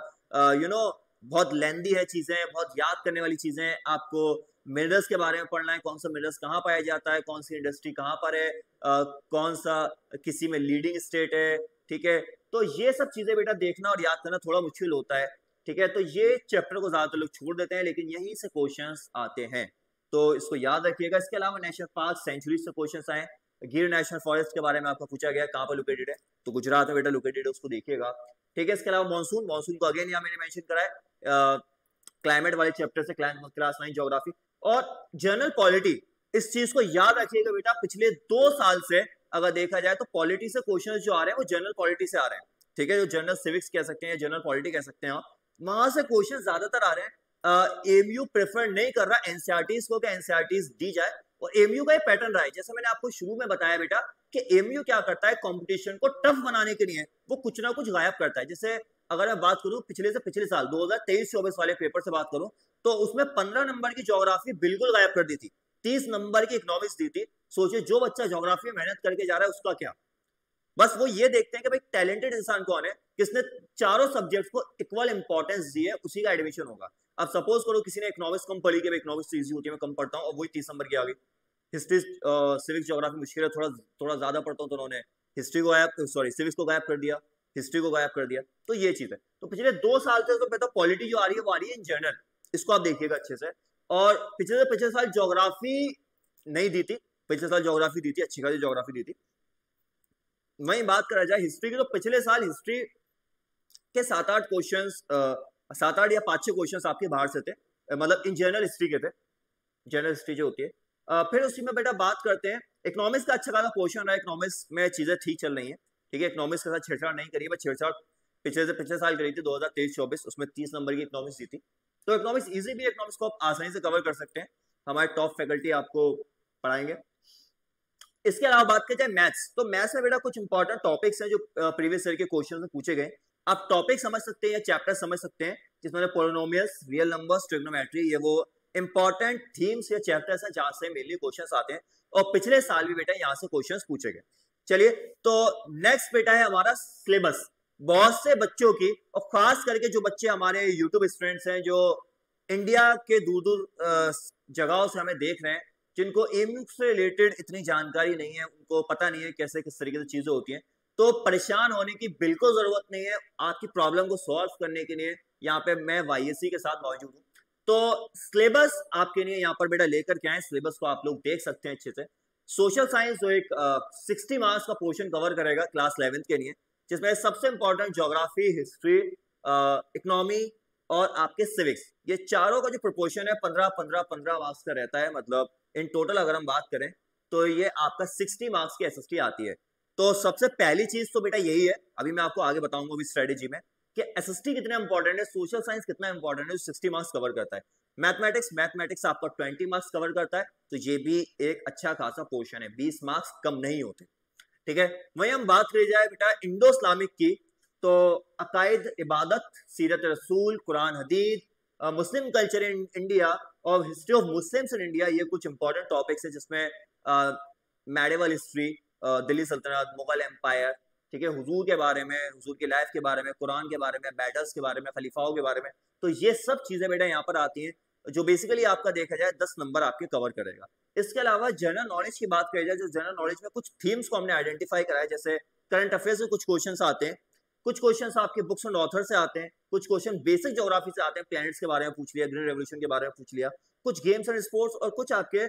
बहुत लेंदी है चीजें, बहुत याद करने वाली चीजें। आपको मिनरल्स के बारे में पढ़ना है, कौन सा मिनरल्स कहाँ पाया जाता है, कौन सी इंडस्ट्री कहाँ पर है, कौन सा किसी में लीडिंग स्टेट है। ठीक है, तो ये सब चीजें बेटा देखना और याद करना थोड़ा मुश्किल होता है। ठीक है, तो ये चैप्टर को ज्यादातर लोग छोड़ देते हैं, लेकिन यहीं से क्वेश्चंस आते हैं, तो इसको याद रखिएगा। इसके अलावा नेशनल पार्क, सेंचुरी से क्वेश्चंस आए। गिर नेशनल फॉरेस्ट के बारे में आपको पूछा गया कहाँ पर लोकेटेड है, तो गुजरात में बेटा लोकेटेड है, उसको देखिएगा। ठीक है, इसके अलावा मानसून को अगेन यहाँ मैंने मेंशन करा है क्लाइमेट वाले चैप्टर से, क्लास 9 ज्योग्राफी। और जनरल पॉलिटी, इस चीज को याद रखिएगा बेटा, पिछले 2 साल से अगर देखा जाए तो पॉलिटी से क्वेश्चन जो आ रहे हैं वो जनरल पॉलिटी से आ रहे हैं। ठीक है, जो जनरल सिविक्स कह सकते हैं, जनरल पॉलिटी कह सकते हैं, वहां से क्वेश्चन ज्यादातर आ रहे हैं। एमयू प्रेफर नहीं कर रहा एनसीईआरटीज को कि एनसीईआरटीज दी जाए, और एमयू का पैटर्न रहा है, जैसे मैंने आपको शुरू में बताया बेटा कि एमयू क्या करता है, कंपटीशन को टफ बनाने के लिए वो कुछ ना कुछ गायब करता है। जैसे अगर मैं बात करूं पिछले से पिछले साल 2023-24 वाले पेपर से बात करूं, तो उसमें 15 नंबर की ज्योग्राफी बिल्कुल गायब कर दी थी, 30 नंबर की इकोनॉमिक्स दी थी। सोचिए जो बच्चा ज्योग्राफी में मेहनत करके जा रहा है उसका क्या। बस वो ये देखते हैं कि भाई टैलेंटेड इंसान कौन है, किसने चारों सब्जेक्ट्स को इक्वल इंपॉर्टेंस दी है, उसी का एडमिशन होगा। अब सपोज करो किसी ने इकोनॉमिक्स कम पढ़ी कि इकोनॉमिक्स इजी होती है, मैं कम पढ़ता हूँ, और वही 30 नंबर की आ गई। हिस्ट्री, सिविक्स, ज्योग्राफी मुश्किल है, थोड़ा ज्यादा पढ़ता हूँ, तो उन्होंने हिस्ट्री को सिविक्स को गायब कर दिया, हिस्ट्री को गायब कर दिया। तो ये चीज है। तो पिछले 2 साल से तो पता पॉलिटी जो आ रही है वो आ रही है इन जनरल, इसको आप देखिएगा अच्छे से। और पिछले साल ज्योग्राफी नहीं दी थी, पिछले साल ज्योग्राफी दी थी, अच्छी खासी ज्योग्राफी दी थी। वहीं बात करा जाए हिस्ट्री की, तो पिछले साल हिस्ट्री के 7-8 क्वेश्चंस, 7-8 या 5-6 क्वेश्चंस आपके बाहर से थे, मतलब इन जनरल हिस्ट्री के थे, जनरल हिस्ट्री जो होती है। फिर उसी में बेटा बात करते हैं इकोनॉमिक्स का। अच्छा खासा क्वेश्चन रहा, इकोनॉमिक्स में चीजें ठीक चल रही हैं। ठीक है, इकोनॉमिक्स के साथ छेड़छाड़ नहीं करिए, बस छेड़छाड़ पिछले साल करी थी 2023-24, उसमें 30 नंबर की इकोनॉमिक्स दी थी। तो इकोनॉमिक्स इजी भी, इकोनॉमिक्स को आप आसानी से कवर कर सकते हैं, हमारे टॉप फैकल्टी आपको पढ़ाएंगे। इसके अलावा बात करें मैथ्स, तो मैथ्स में बेटा कुछ इंपॉर्टेंट टॉपिक्स हैं जो प्रीवियस ईयर के क्वेश्चन में पूछे गए। आप टॉपिक समझ सकते हैं या चैप्टर समझ सकते हैं, जिसमें पॉलिनोमियल्स, रियल नंबर्स, ट्रिग्नोमेट्री, ये वो इंपॉर्टेंट थीम्स या चैप्टर्स हैं जहां से मेनली क्वेश्चंस आते हैं, और पिछले साल भी बेटा यहाँ से क्वेश्चंस पूछे गए। चलिए, तो नेक्स्ट बेटा है हमारा सिलेबस। बहुत से बच्चों की, और खास करके जो बच्चे हमारे यूट्यूब स्टूडेंट्स हैं जो इंडिया के दूर दूर जगहों से हमें देख रहे हैं, जिनको एमयू से रिलेटेड इतनी जानकारी नहीं है, उनको पता नहीं है कैसे किस तरीके से चीजें होती हैं, तो परेशान होने की बिल्कुल जरूरत नहीं है। आपकी प्रॉब्लम को सॉल्व करने के लिए यहाँ पे मैं वाईएससी के साथ मौजूद हूँ। तो सिलेबस आपके लिए यहाँ पर बेटा लेकर के आए, सिलेबस को आप लोग देख सकते हैं अच्छे से। सोशल साइंस जो एक 60 मार्क्स का पोर्शन कवर करेगा क्लास 11th के लिए, जिसमें सबसे इंपॉर्टेंट ज्योग्राफी, हिस्ट्री, इकोनॉमी और आपके सिविक्स, ये चारों का जो प्रोपोर्शन है 15-15-15 मार्क्स का रहता है। मतलब इन टोटल अगर हम बात करें तो ये आपका 60 मार्क्स की एसएसटी आती है। तो सबसे पहली चीज तो बेटा यही है, अभी मैं आपको आगे बताऊंगा अभी स्ट्रेटेजी में कि एसएसटी कितना इंपॉर्टेंट है, सोशल साइंस कितना इंपॉर्टेंट है, 60 मार्क्स कवर करता है। मैथमेटिक्स आपका 20 मार्क्स कवर करता है, तो ये भी एक अच्छा खासा पोर्शन है, 20 मार्क्स कम नहीं होते। ठीक है, वहीं हम बात करी जाए बेटा इंडो इस्लामिक की, तो अकायद, इबादत, सीरत रसूल, कुरान हदीद, मुस्लिम कल्चर इन इंडिया और history of Muslims in India, ये कुछ इंपॉर्टेंट टॉपिक्स है जिसमें मेडिवल हिस्ट्री, दिल्ली सल्तनत, मुगल एम्पायर, ठीक है, हुजूर के बारे में, हुजूर की लाइफ के बारे में, कुरान के बारे में, बैटल्स के बारे में, खलीफाओं के बारे में, तो ये सब चीजें बेटा यहाँ पर आती हैं, जो बेसिकली आपका देखा जाए 10 नंबर आपके कवर करेगा। इसके अलावा जनरल नॉलेज की बात करी जाए, जो जनरल नॉलेज में कुछ थीम्स को हमने आइडेंटिफाई करा है, जैसे करंट अफेयर्स में कुछ क्वेश्चंस आते हैं, कुछ क्वेश्चंस आपके बुक्स एंड ऑथर से आते हैं, कुछ क्वेश्चन बेसिक ज्योग्राफी से आते हैं, प्लैनेट्स के बारे में पूछ लिया, ग्रीन रेवोल्यूशन के बारे में पूछ लिया, कुछ गेम्स एंड स्पोर्ट्स, और कुछ आपके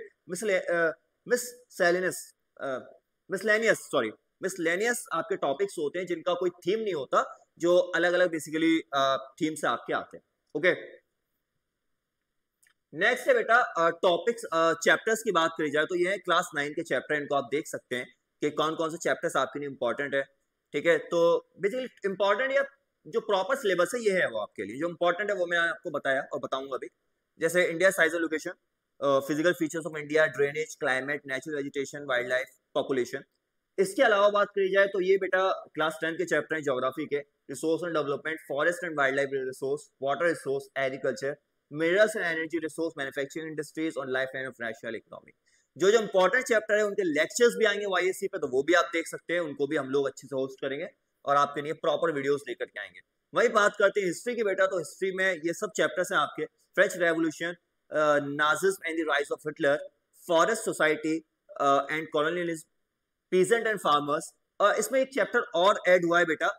मिसलेनियस आपके टॉपिक्स होते हैं जिनका कोई थीम नहीं होता, जो अलग अलग बेसिकली थीम से आपके आते हैं। ओके, नेक्स्ट है बेटा टॉपिक्स, चैप्टर्स की बात करी जाए तो ये है क्लास 9 के चैप्टर, इनको आप देख सकते हैं कि कौन कौन से चैप्टर्स आपके लिए इंपॉर्टेंट है। ठीक है, तो बेसिकली इंपॉर्टेंट या जो प्रॉपर सिलेबस है ये है वो आपके लिए, जो इंपॉर्टेंट है वो मैं आपको बताया और बताऊंगा अभी, जैसे इंडिया साइज और location, physical features of India, drainage, climate, natural vegetation, wildlife, population. इसके अलावा बात करी जाए तो ये बेटा क्लास 10 के चैप्टर हैं ज्योग्राफी के, resource and development, forest and wildlife resource, water resource, agriculture, minerals and energy resource, manufacturing industries और lifeline of national economy. जो जो इंपॉर्टेंट चैप्टर है उनके लेक्चर्स भी आएंगे वाईएससी पे, तो वो भी आप देख सकते हैं, उनको भी हम लोग अच्छे से होस्ट करेंगे और आपके लिए प्रॉपर वीडियोस लेकर के आएंगे। वही बात करते हैं हिस्ट्री की बेटा, तो हिस्ट्री में ये सब चैप्टर्स हैं आपके, French revolution, Nazism and the rise of Hitler, forest society and colonialism, peasant and farmers. इसमें एक चैप्टर और ऐड हुआ है बेटा,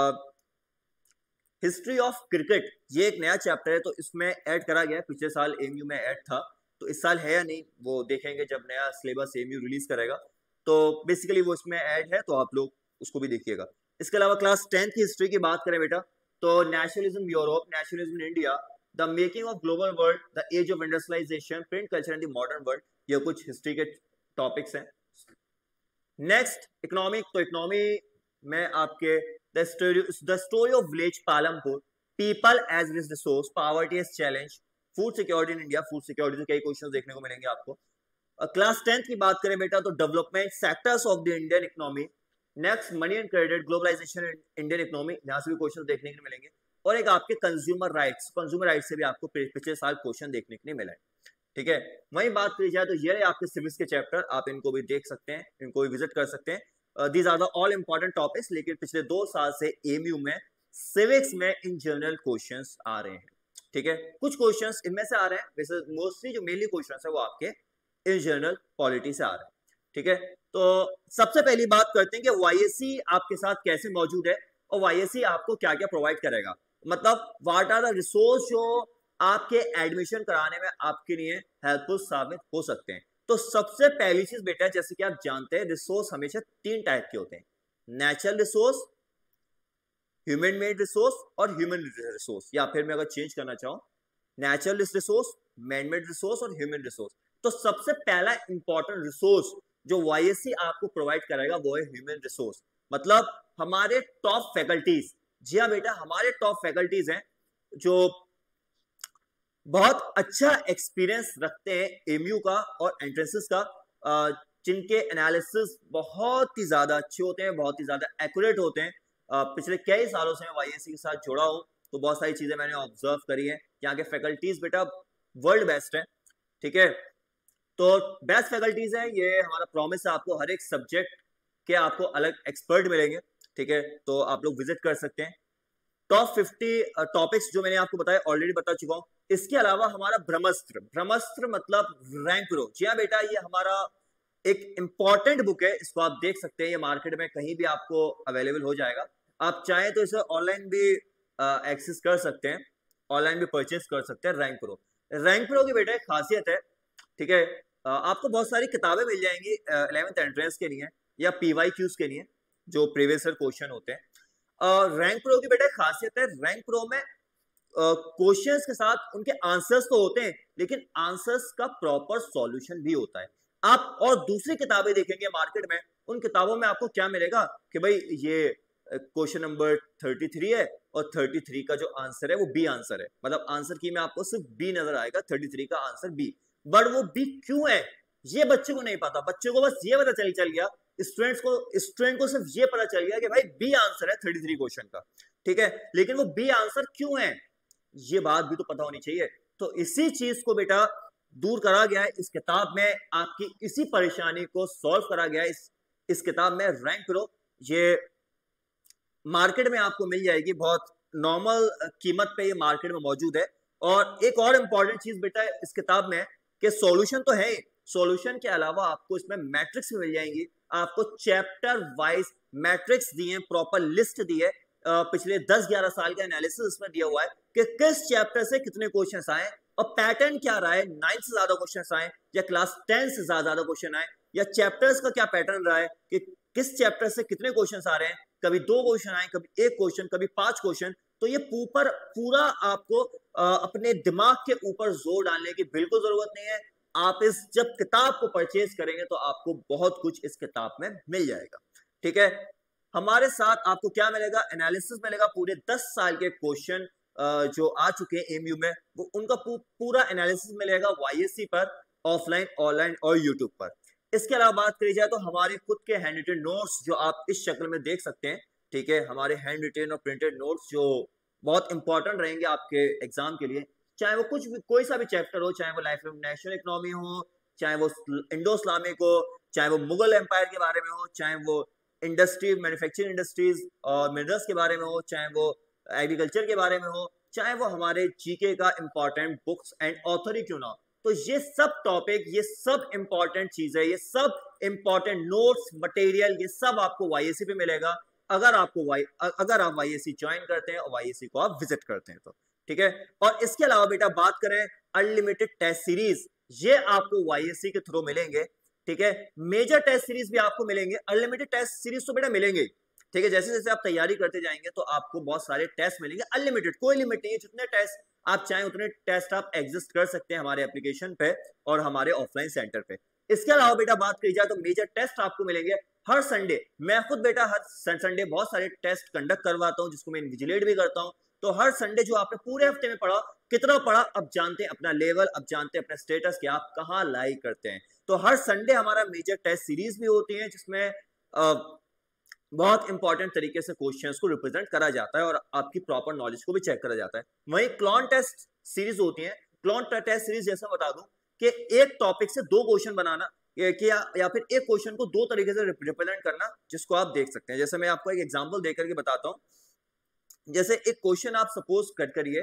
हिस्ट्री ऑफ क्रिकेट, ये एक नया चैप्टर है, तो इसमें ऐड करा गया है, पिछले साल एमयू में ऐड था, तो इस साल है या नहीं वो देखेंगे जब नया सिलेबस एमयू रिलीज करेगा, तो बेसिकली वो इसमें ऐड है, तो आप लोग उसको भी देखिएगा। इसके अलावा क्लास 10 की हिस्ट्री की बात करें बेटा, तो nationalism Europe, nationalism in India, the making of global world, the age of industrialisation, print culture in the modern world, ये कुछ हिस्ट्री के टॉपिक्स हैं। नेक्स्ट इकोनॉमिक, तो इकोनॉमी में आपके the story of village Palampur, people as resource, poverty as challenge, food security in India, food security के कई questions देखने को मिलेंगे आपको। क्लास 10 की बात करें बेटा, तो development sectors of the Indian economy, next money and credit, globalisation in Indian economy, यहाँ से भी क्वेश्चन देखने को मिलेंगे, और एक आपके कंज्यूमर राइट्स से भी आपको पिछले साल क्वेश्चन देखने को नहीं मिला है। ठीक है, वही बात की जाए तो ये है आपके सिविक्स के चैप्टर, आप इनको भी देख सकते हैं, इनको भी विजिट कर सकते हैं। These are the all important topics, लेकिन पिछले 2 साल से एमयू में सिविक्स में इन जनरल क्वेश्चंस आ रहे हैं। ठीक है, कुछ क्वेश्चंस इनमें से आ रहे हैं, वैसे मोस्टली जो मेनली क्वेश्चंस है वो आपके इन जनरल पॉलिटी से आ रहे हैं। ठीक है, तो सबसे पहली बात करते हैं कि वाईएससी आपके साथ कैसे मौजूद है और वाईएससी आपको क्या क्या प्रोवाइड करेगा, मतलब व्हाट आर द रिसोर्स जो आपके एडमिशन कराने में आपके लिए हेल्पफुल साबित हो सकते हैं। तो सबसे पहली चीज बेटा, जैसे कि आप जानते हैं, रिसोर्स हमेशा 3 टाइप के होते हैं, natural resource, human made resource और ह्यूमन रिसोर्स, या फिर मैं अगर चेंज करना चाहूं, natural resource, man made resource और ह्यूमन रिसोर्स। तो सबसे पहला इंपॉर्टेंट रिसोर्स जो वाईएससी आपको प्रोवाइड करेगा वो है ह्यूमन रिसोर्स, मतलब हमारे टॉप फैकल्टीज। जी हाँ बेटा, हमारे टॉप फैकल्टीज हैं जो बहुत अच्छा एक्सपीरियंस रखते हैं एमयू का और एंट्रेंसेस का, जिनके एनालिसिस बहुत ही ज्यादा अच्छे होते हैं, बहुत ही ज्यादा एक्यूरेट होते हैं। पिछले कई सालों से मैं वाईएससी के साथ जुड़ा हूं, तो बहुत सारी चीजें मैंने ऑब्जर्व करी है। यहाँ के फैकल्टीज बेटा वर्ल्ड बेस्ट है। ठीक है, तो बेस्ट फैकल्टीज है, ये हमारा प्रॉमिस है आपको, हर एक सब्जेक्ट के आपको अलग एक्सपर्ट मिलेंगे। ठीक है, तो आप लोग विजिट कर सकते हैं। टॉप 50 टॉपिक्स जो मैंने आपको बताया ऑलरेडी बता चुका हूं। इसके अलावा हमारा ब्रह्मास्त्र, ब्रह्मास्त्र मतलब रैंक रो। जी हाँ बेटा, ये हमारा एक इंपॉर्टेंट बुक है, इसको आप देख सकते हैं, ये मार्केट में कहीं भी आपको अवेलेबल हो जाएगा। आप चाहें तो इसे ऑनलाइन भी एक्सेस कर सकते हैं, ऑनलाइन भी परचेस कर सकते हैं। रैंक प्रो, रैंक प्रो की बेटा एक खासियत है, ठीक है, आपको बहुत सारी किताबें मिल जाएंगी 11th एंट्रेंस के लिए या PYQs के लिए, जो प्रीवियस ईयर क्वेश्चन होते हैं। रैंक प्रो की बेटा एक खासियत है, रैंक प्रो में क्वेश्चंस के साथ उनके आंसर्स तो होते हैं, लेकिन आंसर्स का प्रॉपर सॉल्यूशन भी होता है। आप और दूसरी किताबें देखेंगे मार्केट में, उन किताबों में आपको क्या मिलेगा कि भाई ये क्वेश्चन नंबर 33 है और 33 का जो आंसर है वो बी आंसर है, मतलब आंसर की में आपको सिर्फ बी नजर आएगा, 33 का आंसर बी। बट वो बी क्यों है ये बच्चे को नहीं पता, बच्चे को बस ये पता चल गया, स्टूडेंट को सिर्फ ये पता चल गया कि भाई बी आंसर है 33 क्वेश्चन का, ठीक है, लेकिन वो बी आंसर क्यों है ये बात भी तो पता होनी चाहिए। तो इसी चीज को बेटा दूर करा गया है इस किताब में, आपकी इसी परेशानी को सॉल्व करा गया है इस किताब में। रैंक प्रो ये मार्केट में आपको मिल जाएगी, बहुत नॉर्मल कीमत पे ये मार्केट में मौजूद है। और एक और इंपॉर्टेंट चीज बेटा इस किताब में कि सॉल्यूशन तो है, सॉल्यूशन के अलावा आपको इसमें मैट्रिक्स मिल जाएंगी, आपको चैप्टर वाइज मैट्रिक्स दिए, प्रॉपर लिस्ट दी है, पिछले 10-11 साल का एनालिसिस इसमें दिया हुआ है कि किस चैप्टर से कितने क्वेश्चन आए और पैटर्न क्या रहा है, 9 से ज्यादा क्वेश्चन आए या क्लास 10 से ज्यादा क्वेश्चन आए, या चैप्टर्स का क्या पैटर्न रहा है कि किस चैप्टर से कितने क्वेश्चन आ रहे हैं, कभी 2 क्वेश्चन आए, कभी 1 क्वेश्चन, कभी 5 क्वेश्चन। तो ये पूरा आपको अपने दिमाग के ऊपर जोर डालने की बिल्कुल जरूरत नहीं है। आप इस जब किताब को परचेज करेंगे तो आपको बहुत कुछ इस किताब में मिल जाएगा, ठीक है। हमारे साथ आपको क्या मिलेगा, एनालिसिस मिलेगा, पूरे 10 साल के क्वेश्चन जो आ चुके हैं एमयू में, वो उनका पूरा एनालिसिस मिलेगा YSC पर, ऑफलाइन, ऑनलाइन और यूट्यूब पर। इसके अलावा बात करी जाए तो हमारे खुद के हैंड रिटन नोट्स जो आप इस शक्ल में देख सकते हैं, ठीक है, हमारे हैंड रिटन और प्रिंटेड नोट्स जो बहुत इंपॉर्टेंट रहेंगे आपके एग्जाम के लिए, चाहे वो कोई सा भी चैप्टर हो, चाहे वो लाइफ ऑफ नेशनल इकोनॉमी हो, चाहे वो इंडो इस्लामिक हो, चाहे वो मुगल एम्पायर के बारे में हो, चाहे वो इंडस्ट्री, मैन्युफैक्चरिंग इंडस्ट्रीज और मिनरल्स के बारे में हो, चाहे वो एग्रीकल्चर के बारे में हो, चाहे वो हमारे जीके का इंपॉर्टेंट बुक्स एंड ऑथर ही क्यों ना, तो ये सब टॉपिक, ये सब इंपॉर्टेंट चीज है, ये सब इंपॉर्टेंट नोट्स मटेरियल, ये सब आपको YSC पे मिलेगा अगर आप YSC ज्वाइन करते हैं और YSC को आप विजिट करते हैं तो, ठीक है। और इसके अलावा बेटा बात करें अनलिमिटेड टेस्ट सीरीज, ये आपको YSC के थ्रू मिलेंगे, ठीक है। मेजर टेस्ट सीरीज भी आपको मिलेंगे, अनलिमिटेड टेस्ट सीरीज तो बेटा मिलेंगे, ठीक है। जैसे जैसे आप तैयारी करते जाएंगे तो आपको बहुत सारे टेस्ट मिलेंगे, अनलिमिटेड, कोई लिमिट नहीं है, जितने टेस्ट आप चाहें उतने टेस्ट आप एग्जिस्ट कर सकते हैं हमारे एप्लीकेशन पे और हमारे ऑफलाइन सेंटर पे। इसके अलावा बेटा बात की जाए तो मेजर टेस्ट आपको मिलेंगे हर संडे। मैं खुद बेटा हर संडे बहुत सारे टेस्ट कंडक्ट करवाता हूं, जिसको मैं इन्विजिलेट भी करता हूं। तो हर संडे जो आपने पूरे हफ्ते में पढ़ा, कितना पढ़ा, अब जानते हैं अपना लेवल, अब जानते हैं अपना स्टेटस कि आप कहाँ लाइक करते हैं। तो हर संडे हमारा मेजर टेस्ट सीरीज भी होती है, जिसमें बहुत इंपॉर्टेंट तरीके से क्वेश्चंस को रिप्रेजेंट करा जाता है और आपकी प्रॉपर नॉलेज को भी चेक करा जाता है। वहीं क्लॉन टेस्ट सीरीज होती है, क्लॉन टेस्ट सीरीज जैसा बता दूं कि एक टॉपिक से 2 क्वेश्चन बनाना या फिर एक क्वेश्चन को 2 तरीके से रिप्रेजेंट करना, जिसको आप देख सकते हैं। जैसे मैं आपको एक एग्जांपल देकर के बताता हूं। जैसे एक क्वेश्चन आप सपोज करिए,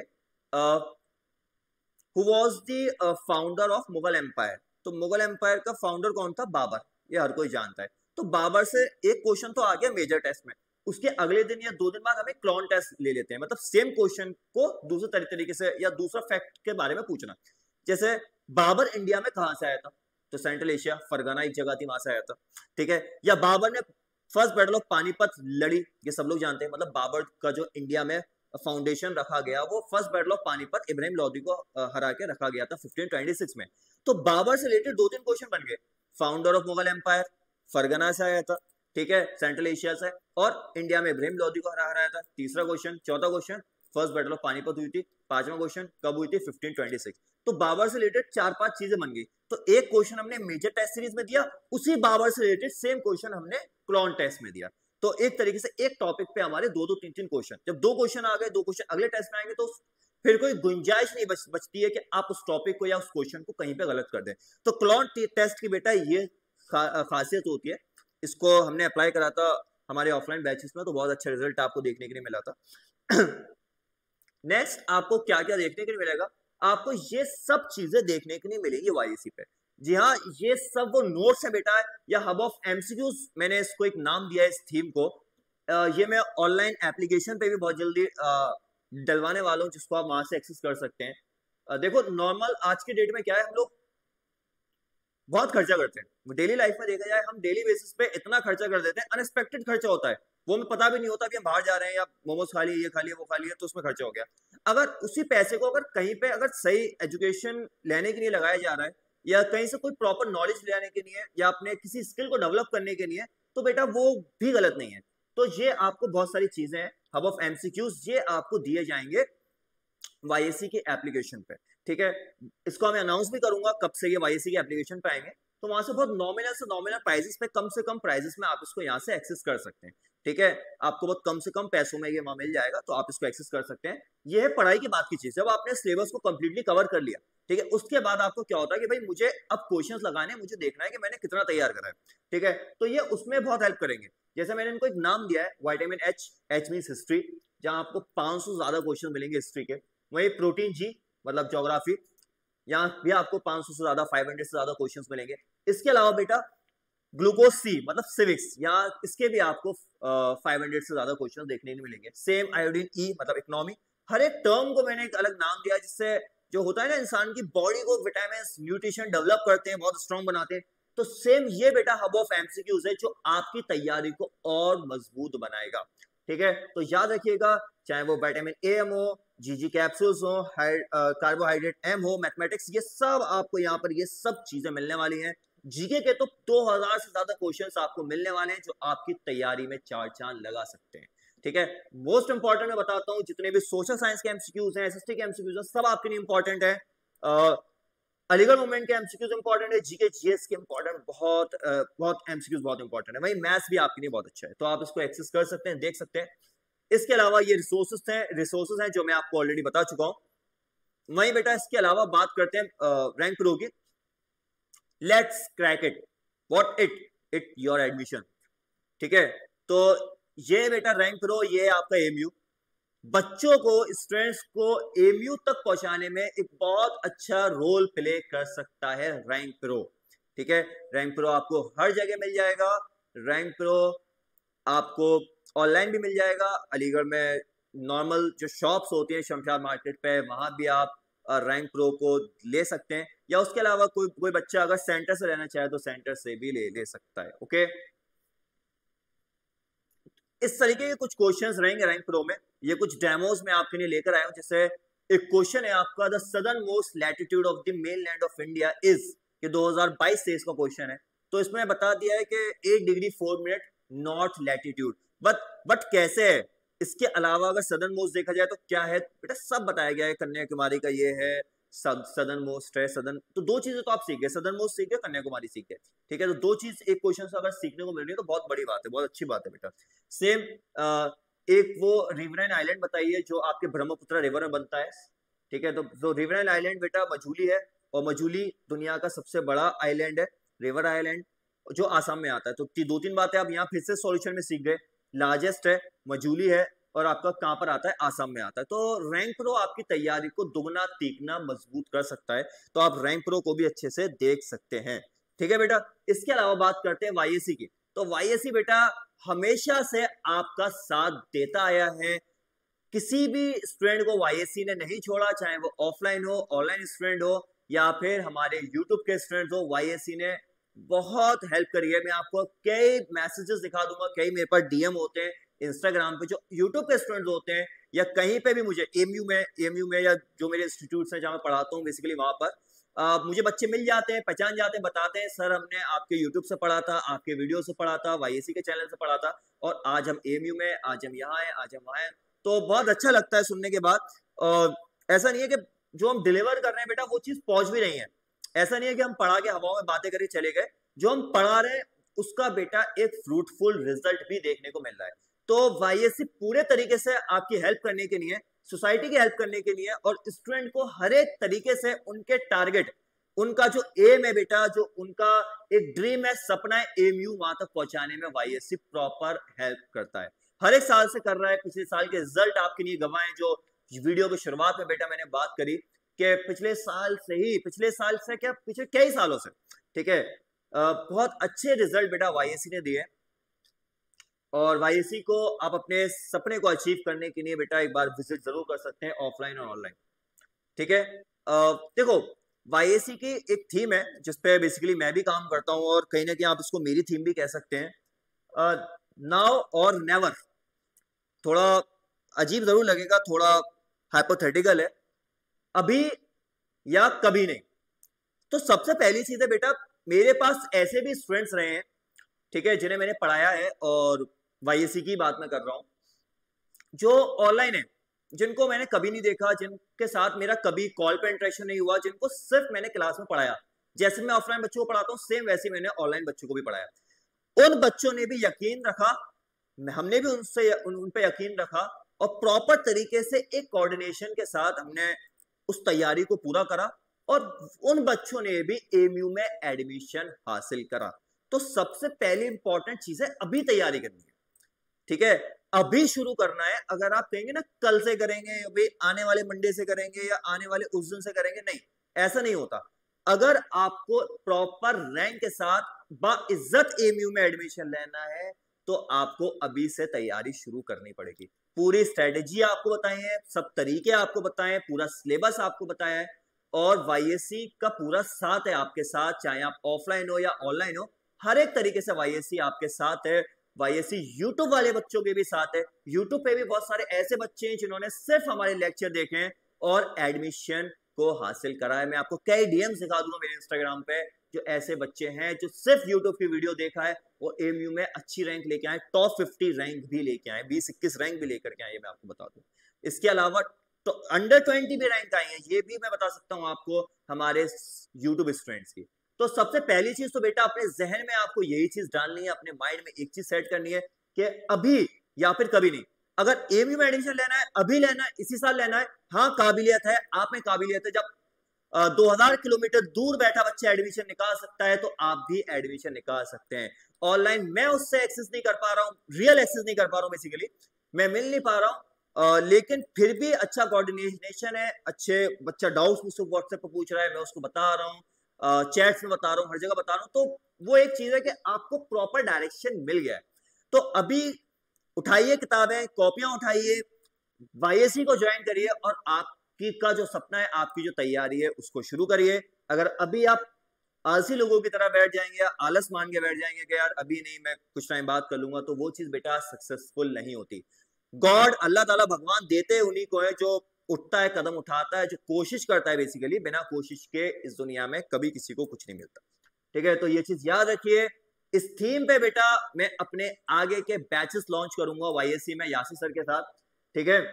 who was the founder of Mughal empire. तो मुगल एम्पायर का फाउंडर कौन था? बाबर, ये हर कोई जानता है। तो बाबर से एक क्वेश्चन तो आ गया मेजर टेस्ट में, उसके अगले दिन या 2 दिन बाद हमें क्लॉन टेस्ट ले लेते हैं, मतलब सेम क्वेश्चन को दूसरे तरीके से या दूसरा फैक्ट के बारे में पूछना। जैसे बाबर इंडिया में कहां से आया था? तो सेंट्रल एशिया, फरगाना एक जगह थी, वहां से आया था, ठीक है। या बाबर ने फर्स्ट बैटल ऑफ पानीपत लड़ी, ये सब लोग जानते हैं, मतलब बाबर का जो इंडिया में फाउंडेशन रखा गया वो first battle of Panipat Ibrahim Lodi को हरा के रखा गया था 1526 में। तो बाबर से रिलेटेड 2-3 क्वेश्चन बन गए। Founder of Mughal empire Fergana से आया था, ठीक है, सेंट्रल एशिया से, और इंडिया में इब्राहिम लोदी को हराया था, तीसरा क्वेश्चन। चौथा question first battle of Panipat हुई थी। पांचवा क्वेश्चन कब हुई थी? 1526। तो बाबर से रिलेटेड 4-5 चीजें बन गई। तो एक क्वेश्चन हमने मेजर टेस्ट सीरीज में दिया, उसी बाबर से रिलेटेड सेम क्वेश्चन हमने क्लॉन टेस्ट में दिया। तो एक तरीके से एक टॉपिक पे हमारे 2-2, 3-3 क्वेश्चन। जब 2 क्वेश्चन आ गए, 2 क्वेश्चन अगले टेस्ट में आएंगे, तो फिर कोई गुंजाइश नहीं बचती है कि आप उस टॉपिक को या उस क्वेश्चन को कहीं पे गलत कर दें। तो क्लॉन टेस्ट की बेटा ये खासियत होती है। इसको हमने अप्लाई करा था हमारे ऑफलाइन बैचेस में, तो बहुत अच्छा रिजल्ट आपको देखने के लिए मिला था। नेक्स्ट आपको क्या क्या देखने के लिए मिलेगा, आपको ये सब चीजें देखने के लिए मिलेगी वाईएसी पे। जी हाँ, ये सब वो नोट्स है बेटा, या हब ऑफ एमसीक्यूज, मैंने इसको एक नाम दिया है इस थीम को। ये मैं ऑनलाइन एप्लीकेशन पे भी बहुत जल्दी डलवाने वाला हूँ, जिसको आप वहां से एक्सेस कर सकते हैं। देखो नॉर्मल आज के डेट में क्या है, हम लोग बहुत खर्चा करते हैं डेली लाइफ में, देखा जाए हम डेली बेसिस पे इतना खर्चा कर देते हैं, अनएक्सपेक्टेड खर्चा होता है, वो हमें पता भी नहीं होता कि हम बाहर जा रहे हैं या मोमोज खा लिए, ये खा लिए, वो खा लिए, तो उसमें खर्चा हो गया। अगर उसी पैसे को अगर कहीं पे अगर सही एजुकेशन लेने के लिए लगाया जा रहा है, या कहीं से कोई प्रॉपर नॉलेज लेने के लिए, या अपने किसी स्किल को डेवलप करने के लिए, तो बेटा वो भी गलत नहीं है। तो ये आपको बहुत सारी चीजें हैं, हब ऑफ एमसीक्यूज, ये आपको दिए जाएंगे वाईएसी की एप्लीकेशन पे, ठीक है। इसको मैं अनाउंस भी करूंगा कब से ये वाईएसी की एप्लीकेशन पे आएंगे, तो वहां से बहुत नॉमिनल से नॉमिनल प्राइजेस पे, कम से कम प्राइजेस में आप इसको यहाँ से एक्सेस कर सकते हैं, ठीक है। आपको बहुत कम से कम पैसों में ये वहां मिल जाएगा, तो आप इसको एक्सेस कर सकते हैं। ये है पढ़ाई की बात की चीज। जब आपने सिलेबस को कंप्लीटली कवर कर लिया, ठीक है, उसके बाद आपको क्या होता है कि भाई मुझे अब क्वेश्चंस लगाने, मुझे देखना है कि मैंने कितना तैयार करा है, ठीक है। तो ये उसमें बहुत हेल्प करेंगे। जैसे मैंने इनको एक नाम दिया है vitamin H, H means history, जहां आपको 500 से ज्यादा क्वेश्चन मिलेंगे हिस्ट्री के। वही प्रोटीन जी मतलब ज्योग्राफी, यहाँ भी आपको 500 से ज्यादा, 500 से ज्यादा क्वेश्चंस मिलेंगे। इसके अलावा बेटा ग्लूकोज सी मतलब सिविक्स, यहाँ इसके भी आपको 500 से ज्यादा क्वेश्चन देखने को मिलेंगे। सेम आयोडीन ई मतलब इकोनॉमी। हर एक टर्म को मैंने एक अलग नाम दिया, जिससे जो होता है ना इंसान की बॉडी को विटामिन न्यूट्रिशन डेवलप करते हैं, बहुत स्ट्रॉन्ग बनाते हैं। तो सेम ये बेटा हब ऑफ एमसीक्यूज है, जो आपकी तैयारी को और मजबूत बनाएगा, ठीक है। तो याद रखिएगा, चाहे वो विटामिन ए एम हो, जीजी कैप्सूल्स हो, कार्बोहाइड्रेट एम हो, मैथमेटिक्स, ये सब आपको यहाँ पर ये सब चीजें मिलने वाली हैं। जीके के तो 2000 से ज्यादा क्वेश्चंस आपको मिलने वाले हैं, जो आपकी तैयारी में चार चांद लगा सकते हैं, ठीक है। मोस्ट इंपॉर्टेंट मैं बताता हूँ, जितने भी सोशल साइंस के एमसीक्यूज हैं, एसएसटी के एमसीक्यूज हैं, सब आपके लिए इंपॉर्टेंट है। अलीगढ़ मूवमेंट के एमसीक्यूज इंपॉर्टेंट है, जीके जीएस के इंपॉर्टेंट, बहुत एमसीक्यूज बहुत इंपॉर्टेंट है। वही मैथ्स भी आपके लिए बहुत अच्छा है, तो आप इसको एक्सेस कर सकते हैं, देख सकते हैं। इसके अलावा ये रिसोर्सेज हैं जो मैं आपको ऑलरेडी बता चुका हूं। वहीं बेटा इसके अलावा बात करते हैं रैंक प्रो की। Let's crack it, what it your admission, ठीक है। तो ये बेटा रैंक प्रो, ये आपका एमयू, बच्चों को, स्टूडेंट्स को एमयू तक पहुंचाने में एक बहुत अच्छा रोल प्ले कर सकता है रैंक प्रो, ठीक है। रैंक प्रो आपको हर जगह मिल जाएगा। रैंक प्रो आपको ऑनलाइन भी मिल जाएगा, अलीगढ़ में नॉर्मल जो शॉप्स होती हैं शमशाद मार्केट पे, वहां भी आप रैंक प्रो को ले सकते हैं, या उसके अलावा कोई बच्चा अगर सेंटर से लेना चाहे तो सेंटर से भी ले सकता है, ओके। इस तरीके के कुछ क्वेश्चंस रहेंगे रैंक प्रो में, ये कुछ डेमोज में आपके लिए लेकर आया हूं। जैसे एक क्वेश्चन है आपका, the southernmost latitude of the mainland of India is, ये 2022 से इसका क्वेश्चन है। तो इसमें बता दिया है कि 8 degree 4 minute north latitude, but कैसे है। इसके अलावा अगर सदर्न मोस्ट देखा जाए तो क्या है बेटा, सब बताया गया है। कन्याकुमारी का ये है, सदर्न मोस्ट है, सदर्न, तो दो चीजें तो आप सीख गए, सदर्न मोस्ट सीख गए, कन्याकुमारी सीख गए, ठीक है। तो दो चीज एक क्वेश्चन से अगर सीखने को मिल रही है तो बहुत बड़ी बात है, बहुत अच्छी बात है बेटा। सेम एक वो रिवराइन आइलैंड बताइए जो आपके ब्रह्मपुत्र रिवर में बनता है, ठीक है। तो रिवराइन आइलैंड बेटा मजूली है, और मजूली दुनिया का सबसे बड़ा आइलैंड है, रिवर आइलैंड, जो आसाम में आता है। तो 2-3 बातें आप यहाँ फिर से सॉल्यूशन में सीख गए। लार्जेस्ट है, मजूली है, और आपका कहां पर आता है, आसाम में आता है। तो रैंक प्रो आपकी तैयारी को दुगना तीगना मजबूत कर सकता है, तो आप रैंक प्रो को भी अच्छे से देख सकते हैं, ठीक है बेटा। इसके अलावा बात करते हैं वाईएसी की। तो वाईएसी बेटा हमेशा से आपका साथ देता आया है, किसी भी स्टूडेंट को वाईएसी ने नहीं छोड़ा, चाहे वो ऑफलाइन हो, ऑनलाइन स्टूडेंट हो, या फिर हमारे यूट्यूब के स्टूडेंट हो, वाईएसी ने बहुत हेल्प करी है। मैं आपको कई मैसेजेस दिखा दूंगा, कई मेरे पास डीएम होते हैं इंस्टाग्राम पे, जो यूट्यूब के स्टूडेंट्स होते हैं, या कहीं पे भी मुझे एमयू में या जो मेरे इंस्टीट्यूट हैं जहां मैं पढ़ाता हूँ बेसिकली, वहां पर मुझे बच्चे मिल जाते हैं, पहचान जाते हैं, बताते हैं सर हमने आपके यूट्यूब से पढ़ा था, आपके वीडियो से पढ़ा था, वाईएसी के चैनल से पढ़ा था, और आज हम एमयू में, आज हम यहाँ हैं, आज हम वहाँ हैं। तो बहुत अच्छा लगता है सुनने के बाद। ऐसा नहीं है कि जो हम डिलीवर कर रहे हैं बेटा वो चीज पहुंच भी नहीं है, ऐसा नहीं है कि हम पढ़ा के हवाओं में बातें करके चले गए। जो हम पढ़ा रहे हैं उसका बेटा एक फ्रूटफुल रिजल्ट भी देखने को मिल रहा है। तो वाईएसी पूरे तरीके से आपकी हेल्प करने के लिए, सोसाइटी की हेल्प करने के लिए, और स्टूडेंट को हर एक तरीके से उनके टारगेट उनका जो एम है बेटा, जो उनका एक ड्रीम है, सपना है, एमयू वहां तक पहुंचाने में वाईएससी प्रॉपर हेल्प करता है। हर एक साल से कर रहा है। पिछले साल के रिजल्ट आपके लिए गवाह हैं। जो वीडियो की शुरुआत में बेटा मैंने बात करी कि पिछले साल से क्या, पिछले कई सालों से, ठीक है, बहुत अच्छे रिजल्ट बेटा वाईएससी ने दिए। और वाईएससी को आप अपने सपने को अचीव करने के लिए बेटा एक बार विजिट जरूर कर सकते हैं, ऑफलाइन और ऑनलाइन, ठीक है। देखो, वाईएससी की एक थीम है जिसपे बेसिकली मैं भी काम करता हूं, और कहीं ना कहीं आप इसको मेरी थीम भी कह सकते हैं। नाउ और नेवर। थोड़ा अजीब जरूर लगेगा, थोड़ा हाइपोथेटिकल है, अभी या कभी नहीं। तो सबसे पहली चीज है बेटा, मेरे पास ऐसे भी स्टूडेंट्स रहे हैं, ठीक है, जिन्हें मैंने पढ़ाया है, और वाईएससी की बात मैं कर रहा हूं, जो ऑनलाइन है, जिनको मैंने कभी नहीं देखा, जिनके साथ मेरा कभी कॉल पे इंटरेक्शन नहीं हुआ, जिनको सिर्फ मैंने क्लास में पढ़ाया। जैसे मैं ऑफलाइन बच्चों को पढ़ाता हूँ, सेम वैसे मैंने ऑनलाइन बच्चों को भी पढ़ाया। उन बच्चों ने भी यकीन रखा, हमने भी उन पे यकीन रखा, और प्रॉपर तरीके से एक कोऑर्डिनेशन के साथ हमने उस तैयारी को पूरा करा, और उन बच्चों ने भी एमयू में एडमिशन हासिल करा। तो सबसे पहली इंपॉर्टेंट चीज है अभी तैयारी करनी है, ठीक है, अभी शुरू करना है। अगर आप कहेंगे ना कल से करेंगे, अभी आने वाले मंडे से करेंगे, या आने वाले उस दिन से करेंगे, नहीं, ऐसा नहीं होता। अगर आपको प्रॉपर रैंक के साथ बाइज्जत एमयू में एडमिशन लेना है, तो आपको अभी से तैयारी शुरू करनी पड़ेगी। पूरी स्ट्रेटेजी आपको बताई है, सब तरीके आपको बताए हैं, पूरा सिलेबस आपको बताया है, और वाईएससी का पूरा साथ है आपके साथ, चाहे आप ऑफलाइन हो या ऑनलाइन हो, हर एक तरीके से वाईएससी आपके साथ है। वाईएससी यूट्यूब वाले बच्चों के भी साथ है। यूट्यूब पे भी बहुत सारे ऐसे बच्चे हैं जिन्होंने सिर्फ हमारे लेक्चर देखे हैं और एडमिशन को हासिल करा है। मैं आपको कई डीएम्स दिखा दूंगा मेरे इंस्टाग्राम पे, जो ऐसे बच्चे हैं जो सिर्फ यूट्यूब की वीडियो देखा है और एमयू में अच्छी रैंक लेके आए, टॉप 50 रैंक भी लेके आए, 20-21 रैंक भी लेकर के आए, मैं आपको बता दूं। इसके अलावा तो अंडर 20 भी रैंक आई है, ये भी मैं बता सकता हूँ आपको हमारे यूट्यूब स्टूडेंट्स की। तो सबसे पहली चीज तो बेटा अपने जहन में आपको यही चीज डालनी है, अपने माइंड में एक चीज सेट करनी है कि अभी या फिर कभी नहीं। अगर एमयू में एडमिशन लेना है, अभी लेना है, इसी साल लेना है, हाँ काबिलियत है, आप में काबिलियत है। जब 2000 किलोमीटर दूर बैठा बच्चा एडमिशन निकाल सकता है, तो आप भी एडमिशन निकाल सकते हैं। ऑनलाइन मैं उससे एक्सेस नहीं कर पा रहा हूँ, रियल एक्सेस नहीं कर पा रहा हूँ, बेसिकली मैं मिल नहीं पा रहा हूँ, लेकिन फिर भी अच्छा कोऑर्डिनेशन है, अच्छे बच्चा डाउट्स मुझसे व्हाट्सएप पर पूछ रहा है, मैं उसको बता रहा हूँ, चैट्स में बता रहा हूँ, हर जगह बता रहा हूँ। तो वो एक चीज है कि आपको प्रॉपर डायरेक्शन मिल गया है। तो अभी उठाइए किताबें, कॉपियां उठाइए, वाईएससी को ज्वाइन करिए, और आपकी का जो सपना है, आपकी जो तैयारी है, उसको शुरू करिए। अगर अभी आप आलसी लोगों की तरह बैठ जाएंगे या आलस मान के बैठ जाएंगे कि यार अभी नहीं, मैं कुछ टाइम बाद कर लूंगा, तो वो चीज बेटा सक्सेसफुल नहीं होती। गॉड, अल्लाह ताला, भगवान देते उन्हीं को है जो उठता है, कदम उठाता है, जो कोशिश करता है। बेसिकली बिना कोशिश के इस दुनिया में कभी किसी को कुछ नहीं मिलता, ठीक है। तो ये चीज याद रखिए। इस थीम पे बेटा मैं अपने आगे के बैचेस लॉन्च करूंगा वाईएससी में यासिर सर के साथ, ठीक है,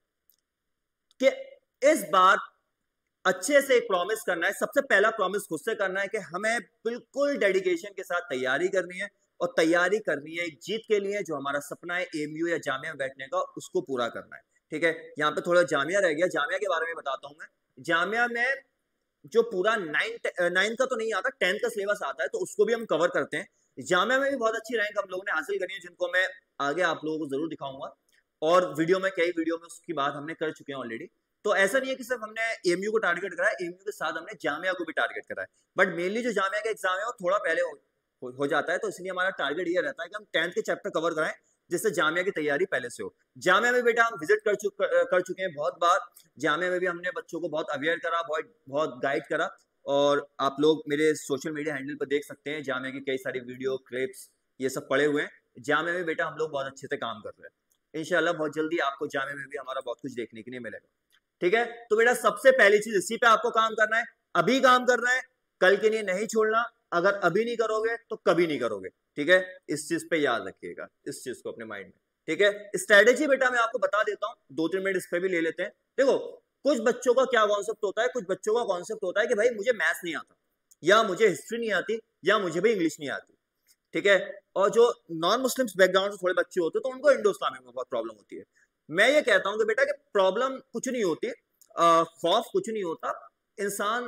कि इस बार अच्छे से एक प्रॉमिस करना है। सबसे पहला प्रॉमिस खुद से करना है कि हमें बिल्कुल डेडिकेशन के साथ तैयारी करनी है, और तैयारी करनी है एक जीत के लिए। जो हमारा सपना है एमयू या जामिया में बैठने का, उसको पूरा करना है, ठीक है। यहाँ पे थोड़ा जामिया रह गया, जामिया के बारे में बताता हूँ मैं। जामिया में जो पूरा 9th का तो नहीं आता, 10th का सिलेबस आता है, तो उसको भी हम कवर करते हैं। जामिया में भी बहुत अच्छी रैंक हम लोगों ने हासिल करी है, जिनको मैं आगे आप लोगों को जरूर दिखाऊंगा, और कई वीडियो में उसकी बात हमने कर चुके हैं ऑलरेडी। तो ऐसा नहीं है कि सिर्फ हमने एमयू को टारगेट करा है, एमयू के साथ हमने जामिया को भी टारगेट करा है, बट मेनली जो जामिया का एग्जाम है वो थोड़ा पहले हो जाता है। तो इसलिए हमारा टारगेट ये रहता है कि हम 10th के चैप्टर कवर कराएं, जिससे जामिया की तैयारी पहले से हो। जामिया में बेटा हम विजिट कर चुके हैं बहुत बार। जामिया में भी हमने बच्चों को बहुत अवेयर करा, बहुत गाइड करा, और आप लोग मेरे सोशल मीडिया हैंडल पर देख सकते हैं जामिया की कई सारी वीडियो क्लिप्स, ये सब पड़े हुए हैं। जामिया में बेटा हम लोग बहुत अच्छे से काम कर रहे हैं। इंशाल्लाह बहुत जल्दी आपको जामिया में भी हमारा बहुत कुछ देखने के लिए मिलेगा, ठीक है। तो बेटा सबसे पहली चीज इसी पे आपको काम करना है, अभी काम करना है, कल के लिए नहीं छोड़ना। अगर अभी नहीं करोगे तो कभी नहीं करोगे, ठीक है। इस चीज पे याद रखिएगा, इस चीज को अपने माइंड में, ठीक है। स्ट्रेटेजी बेटा मैं आपको बता देता हूँ, 2-3 मिनट इस पे भी ले लेते हैं। देखो, कुछ बच्चों का क्या कॉन्सेप्ट होता है, कुछ बच्चों का कॉन्सेप्ट होता है कि भाई मुझे मैथ्स नहीं आता, या मुझे हिस्ट्री नहीं आती, या मुझे भी इंग्लिश नहीं आती, ठीक है। और जो नॉन मुस्लिम बैकग्राउंड से थोड़े बच्चे होते हैं, तो उनको इंडो इस्लामिक में बहुत प्रॉब्लम होती है। मैं ये कहता हूँ कि बेटा कि प्रॉब्लम कुछ नहीं होती, खौफ कुछ नहीं होता। इंसान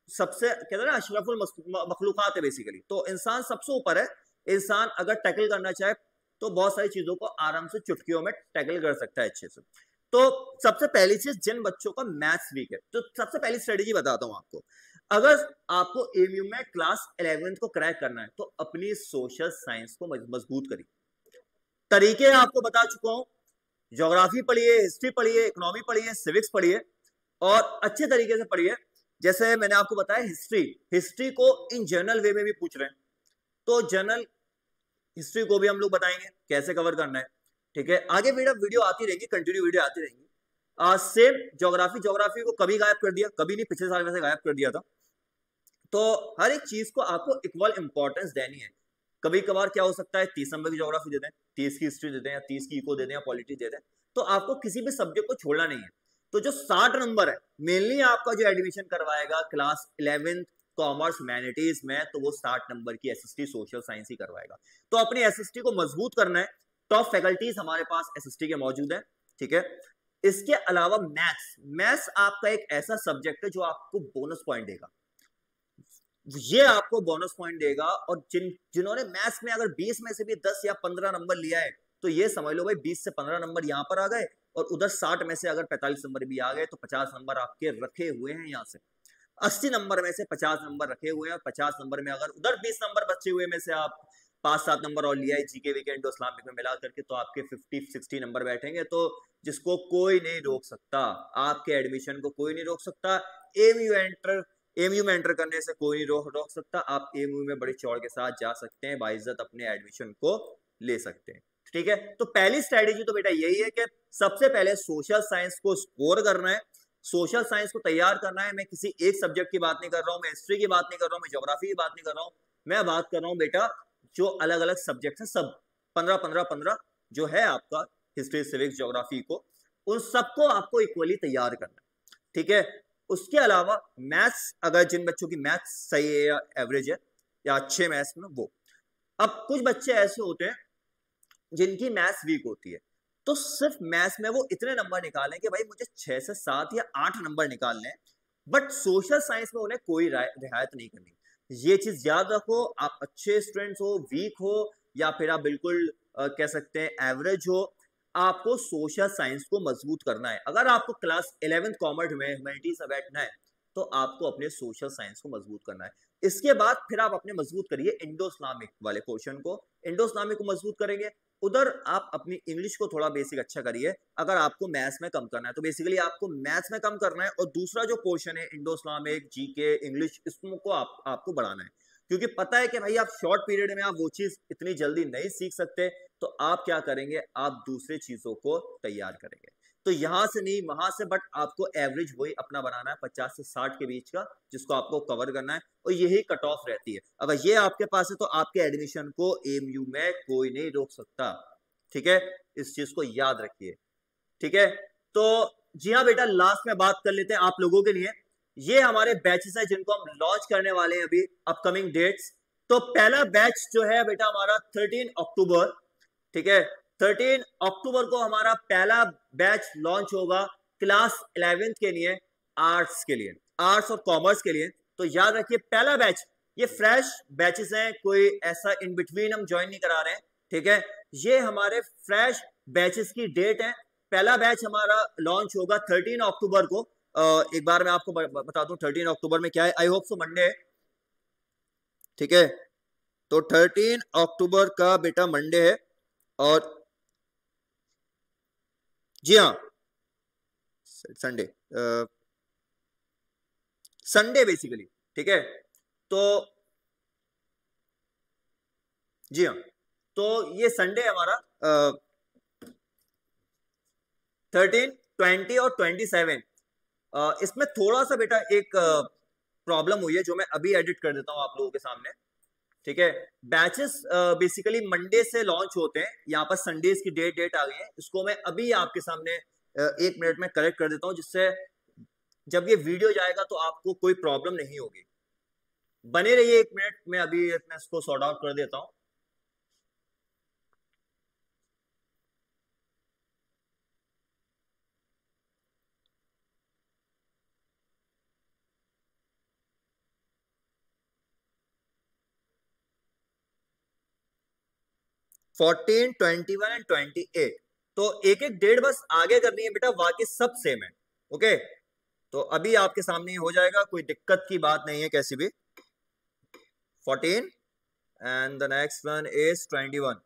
सबसे कहते हैं ना अशरफुल मखलूकात है बेसिकली, तो इंसान सबसे ऊपर है। इंसान अगर टैकल करना चाहे तो बहुत सारी चीजों को आराम से चुटकियों में टैकल कर सकता है अच्छे से। तो सबसे पहली चीज, जिन बच्चों का मैथ्स वीक है, तो सबसे पहली स्ट्रेटेजी बताता हूं आपको। अगर आपको एमयू में क्लास 11th को क्रैक करना है तो अपनी सोशल साइंस को मजबूत करिए। तरीके आपको बता चुका हूं, ज्योग्राफी पढ़िए, हिस्ट्री पढ़िए, इकोनॉमी पढ़िए, सिविक्स पढ़िए और अच्छे तरीके से पढ़िए। जैसे मैंने आपको बताया हिस्ट्री, हिस्ट्री को इन जनरल वे में भी पूछ रहे हैं, तो जनरल हिस्ट्री को भी हम लोग बताएंगे कैसे कवर करना है। ठीक है, आगे वीडियो आती रहेगी, कंटिन्यू वीडियो आती रहेंगी। सेम ज्योग्राफी, ज्योग्राफी को कभी गायब कर दिया, कभी नहीं, पिछले साल में से गायब कर दिया था। तो हर एक चीज को आपको इक्वल इंपॉर्टेंस देनी है। कभी कभार क्या हो सकता है 30 नंबर की ज्योग्राफी दे दें, 30 की हिस्ट्री दे दें, या 30 की इको दे दें, या पॉलिटी दे दें, तो आपको किसी भी सब्जेक्ट को छोड़ना नहीं है। तो जो 60 नंबर है मेनली आपका जो एडमिशन करवाएगा क्लास 11th कॉमर्स ह्यूमैनिटीज में, तो वो 60 नंबर की एसएसटी सोशल साइंस ही करवाएगा। तो अपनी एसएसटी को मजबूत करना है। टॉप फैकल्टीज हमारे पास एसएसटी के मौजूद है। ठीक है, इसके अलावा मैथ्स, मैथ्स आपका एक ऐसा सब्जेक्ट है जो आपको बोनस पॉइंट देगा, ये आपको बोनस पॉइंट देगा। और जिन्होंने मैथ्स में अगर 20 में से भी 10 या 15 नंबर लिया है, तो ये समझ लो भाई 20 से 15 नंबर यहां पर आ गए, और उधर 60 में से अगर 45 नंबर भी आ गए तो 50 नंबर आपके रखे हुए हैं। यहां से 80 नंबर में से 50 नंबर रखे हुए हैं, और 50 नंबर में अगर उधर 20 नंबर बचे हुए में से आप 5-7 नंबर और लिया है जीके वीकेंड इस्लामिक में मिला करके, तो आपके 50-60 नंबर बैठेंगे। तो जिसको कोई नहीं रोक सकता, आपके एडमिशन को कोई नहीं रोक सकता। एमयू में एंटर करने से कोई नहीं रोक सकता। आप एमयू में बड़ी चौड़ के साथ जा सकते हैं, बाइज्जत अपने एडमिशन को ले सकते हैं। ठीक है, तो पहली स्ट्रेटेजी तो बेटा यही है कि सबसे पहले सोशल साइंस को स्कोर करना है, सोशल साइंस को तैयार करना है। मैं किसी एक सब्जेक्ट की बात नहीं कर रहा हूं, मैं हिस्ट्री की बात नहीं कर रहा हूं, मैं ज्योग्राफी की बात नहीं कर रहा हूं, मैं बात कर रहा हूं बेटा जो अलग अलग सब्जेक्ट है, सब 15-15-15 जो है आपका हिस्ट्री सिविक्स ज्योग्राफी को, उन सबको आपको इक्वली तैयार करना है। ठीक है, उसके अलावा मैथ्स, अगर जिन बच्चों की मैथ्स सही है या एवरेज है या अच्छे मैथ्स में वो, अब कुछ बच्चे ऐसे होते हैं जिनकी मैथ्स वीक होती है, तो सिर्फ मैथ्स में वो इतने नंबर निकालें कि भाई मुझे 6 से 7 या 8 नंबर निकालने हैं, बट सोशल साइंस में उन्हें कोई रियायत नहीं करनी। ये चीज याद रखो, आप अच्छे स्टूडेंट्स हो, वीक हो, या फिर आप बिल्कुल कह सकते हैं एवरेज हो, आपको सोशल साइंस को मजबूत करना है। अगर आपको क्लास 11th कॉमर्स में ह्यूमैनिटीज में बैठना है, तो आपको अपने सोशल साइंस को मजबूत करना है। इसके बाद फिर आप अपने मजबूत करिए इंडो इस्लामिक वाले पोर्शन को, इंडो इस्लामिक को मजबूत करेंगे, उधर आप अपनी इंग्लिश को थोड़ा बेसिक अच्छा करिए। अगर आपको मैथ्स में कम करना है तो बेसिकली आपको मैथ्स में कम करना है, और दूसरा जो पोर्शन है इंडो इस्लामिक, जीके, इंग्लिश, इसको आपको बढ़ाना है। क्योंकि पता है कि भाई आप शॉर्ट पीरियड में आप वो चीज इतनी जल्दी नहीं सीख सकते, तो आप क्या करेंगे, आप दूसरे चीजों को तैयार करेंगे। तो यहां से नहीं वहां से, बट आपको एवरेज वही अपना बनाना है 50 से 60 के बीच का, जिसको आपको कवर करना है, और यही कट ऑफ रहती है। अगर ये आपके पास है तो आपके एडमिशन को एमयू में कोई नहीं रोक सकता। ठीक है, इस चीज को याद रखिए। ठीक है, तो जी हाँ बेटा, लास्ट में बात कर लेते हैं आप लोगों के लिए। ये हमारे बैचेस हैं जिनको हम लॉन्च करने वाले हैं अभी, अपकमिंग डेट्स। तो पहला बैच जो है बेटा हमारा 13 अक्टूबर, ठीक है, 13 अक्टूबर को हमारा पहला बैच लॉन्च होगा क्लास 11th के लिए, आर्ट्स के लिए, आर्ट्स और कॉमर्स के लिए। तो याद रखिए पहला बैच, ये फ्रेश बैचेस हैं, कोई ऐसा इन बिटवीन हम ज्वाइन नहीं करा रहे हैं। ठीक है, ये हमारे फ्रेश बैचेस की डेट है। पहला बैच हमारा लॉन्च होगा 13 अक्टूबर को। एक बार मैं आपको बता दूं 13 अक्टूबर में क्या है, आई होप सो मंडे है। ठीक है, तो 13 अक्टूबर का बेटा मंडे है, और जी हाँ संडे, संडे बेसिकली। ठीक है, तो जी हाँ, तो ये संडे हमारा 13, 20 और 27। इसमें थोड़ा सा बेटा एक प्रॉब्लम हुई है जो मैं अभी एडिट कर देता हूं आप लोगों के सामने। ठीक है, बैचेस बेसिकली मंडे से लॉन्च होते हैं, यहाँ पर संडेज की डेट आ गई है, इसको मैं अभी आपके सामने 1 मिनट में करेक्ट कर देता हूं, जिससे जब ये वीडियो जाएगा तो आपको कोई प्रॉब्लम नहीं होगी। बने रहिए 1 मिनट में, अभी मैं इसको सॉर्ट आउट कर देता हूं। 14, 21 एंड 28। तो एक एक डेट बस आगे करनी है बेटा, बाकी सब सेम है। ओके, तो अभी आपके सामने हो जाएगा, कोई दिक्कत की बात नहीं है कैसी भी। 14 and the next one is 21।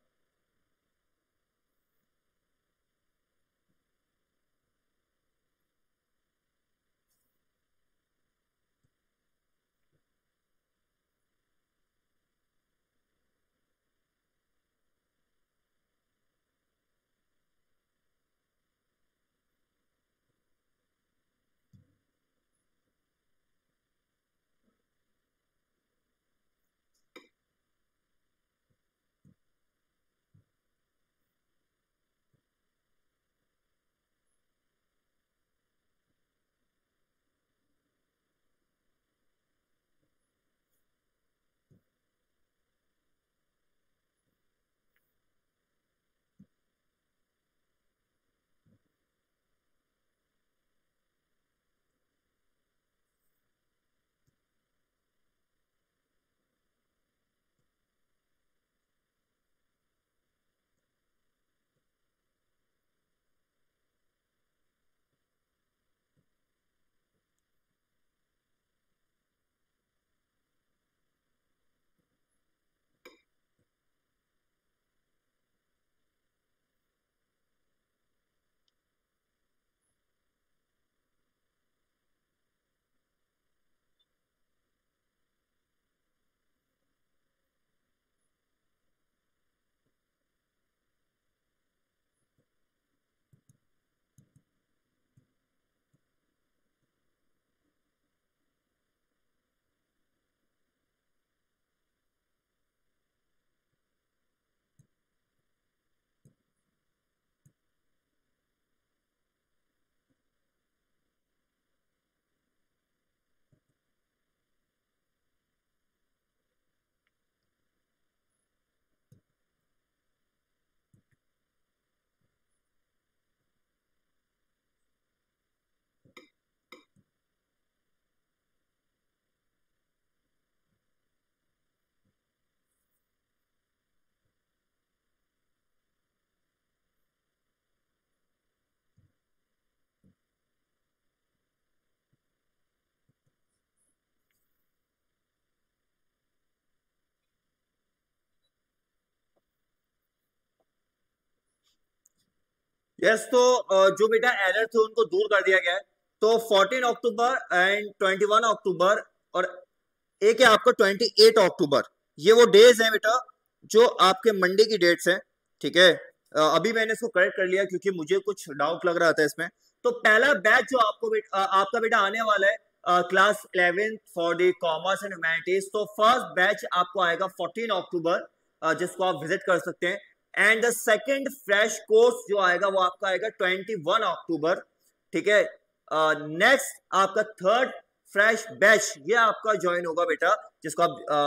Yes, तो जो बेटा एरर थे उनको दूर कर दिया गया है। तो 14 अक्टूबर एंड 21 अक्टूबर और एक है आपका 28 अक्टूबर, ये वो डेज हैं बेटा जो आपके मंडे की डेट्स हैं। ठीक है, अभी मैंने इसको करेक्ट कर लिया क्योंकि मुझे कुछ डाउट लग रहा था इसमें। तो पहला बैच जो आपका बेटा आने वाला है class 11 for the commerce and humanities, तो फर्स्ट बैच आपको आएगा 14 अक्टूबर, जिसको आप विजिट कर सकते हैं। And the second fresh course जो आएगा वो आपका आएगा 21 अक्टूबर। ठीक है, नेक्स्ट आपका थर्ड फ्रेश बैच ये आपका ज्वाइन होगा बेटा, जिसको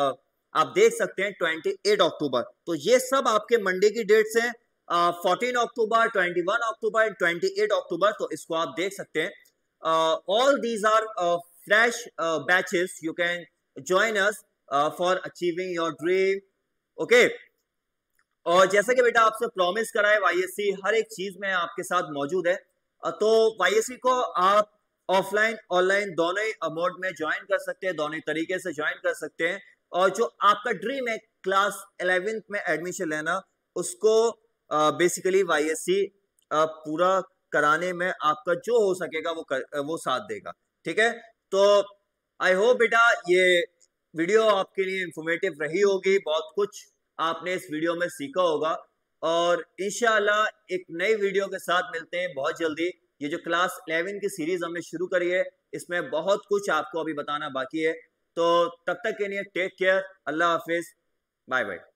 आप देख सकते हैं 28 अक्टूबर। तो ये सब आपके मंडे की डेट्स हैं, 14 अक्टूबर, 21 अक्टूबर एंड 28 अक्टूबर। तो इसको आप देख सकते हैं। All these are fresh batches, you can join us for achieving your dream. Okay, और जैसा कि बेटा आपसे प्रॉमिस करा है, वाईएससी हर एक चीज में आपके साथ मौजूद है। तो वाईएससी को आप ऑफलाइन ऑनलाइन दोनों ही मोड में ज्वाइन कर सकते हैं, दोनों ही तरीके से ज्वाइन कर सकते हैं। और जो आपका ड्रीम है क्लास 11th में एडमिशन लेना, उसको बेसिकली वाईएससी पूरा कराने में आपका जो हो सकेगा वो साथ देगा। ठीक है, तो आई होप बेटा ये वीडियो आपके लिए इंफॉर्मेटिव रही होगी, बहुत कुछ आपने इस वीडियो में सीखा होगा। और इंशाल्लाह एक नई वीडियो के साथ मिलते हैं बहुत जल्दी। ये जो क्लास 11 की सीरीज हमने शुरू करी है, इसमें बहुत कुछ आपको अभी बताना बाकी है। तो तब तक के लिए टेक केयर, अल्लाह हाफिज, बाय बाय।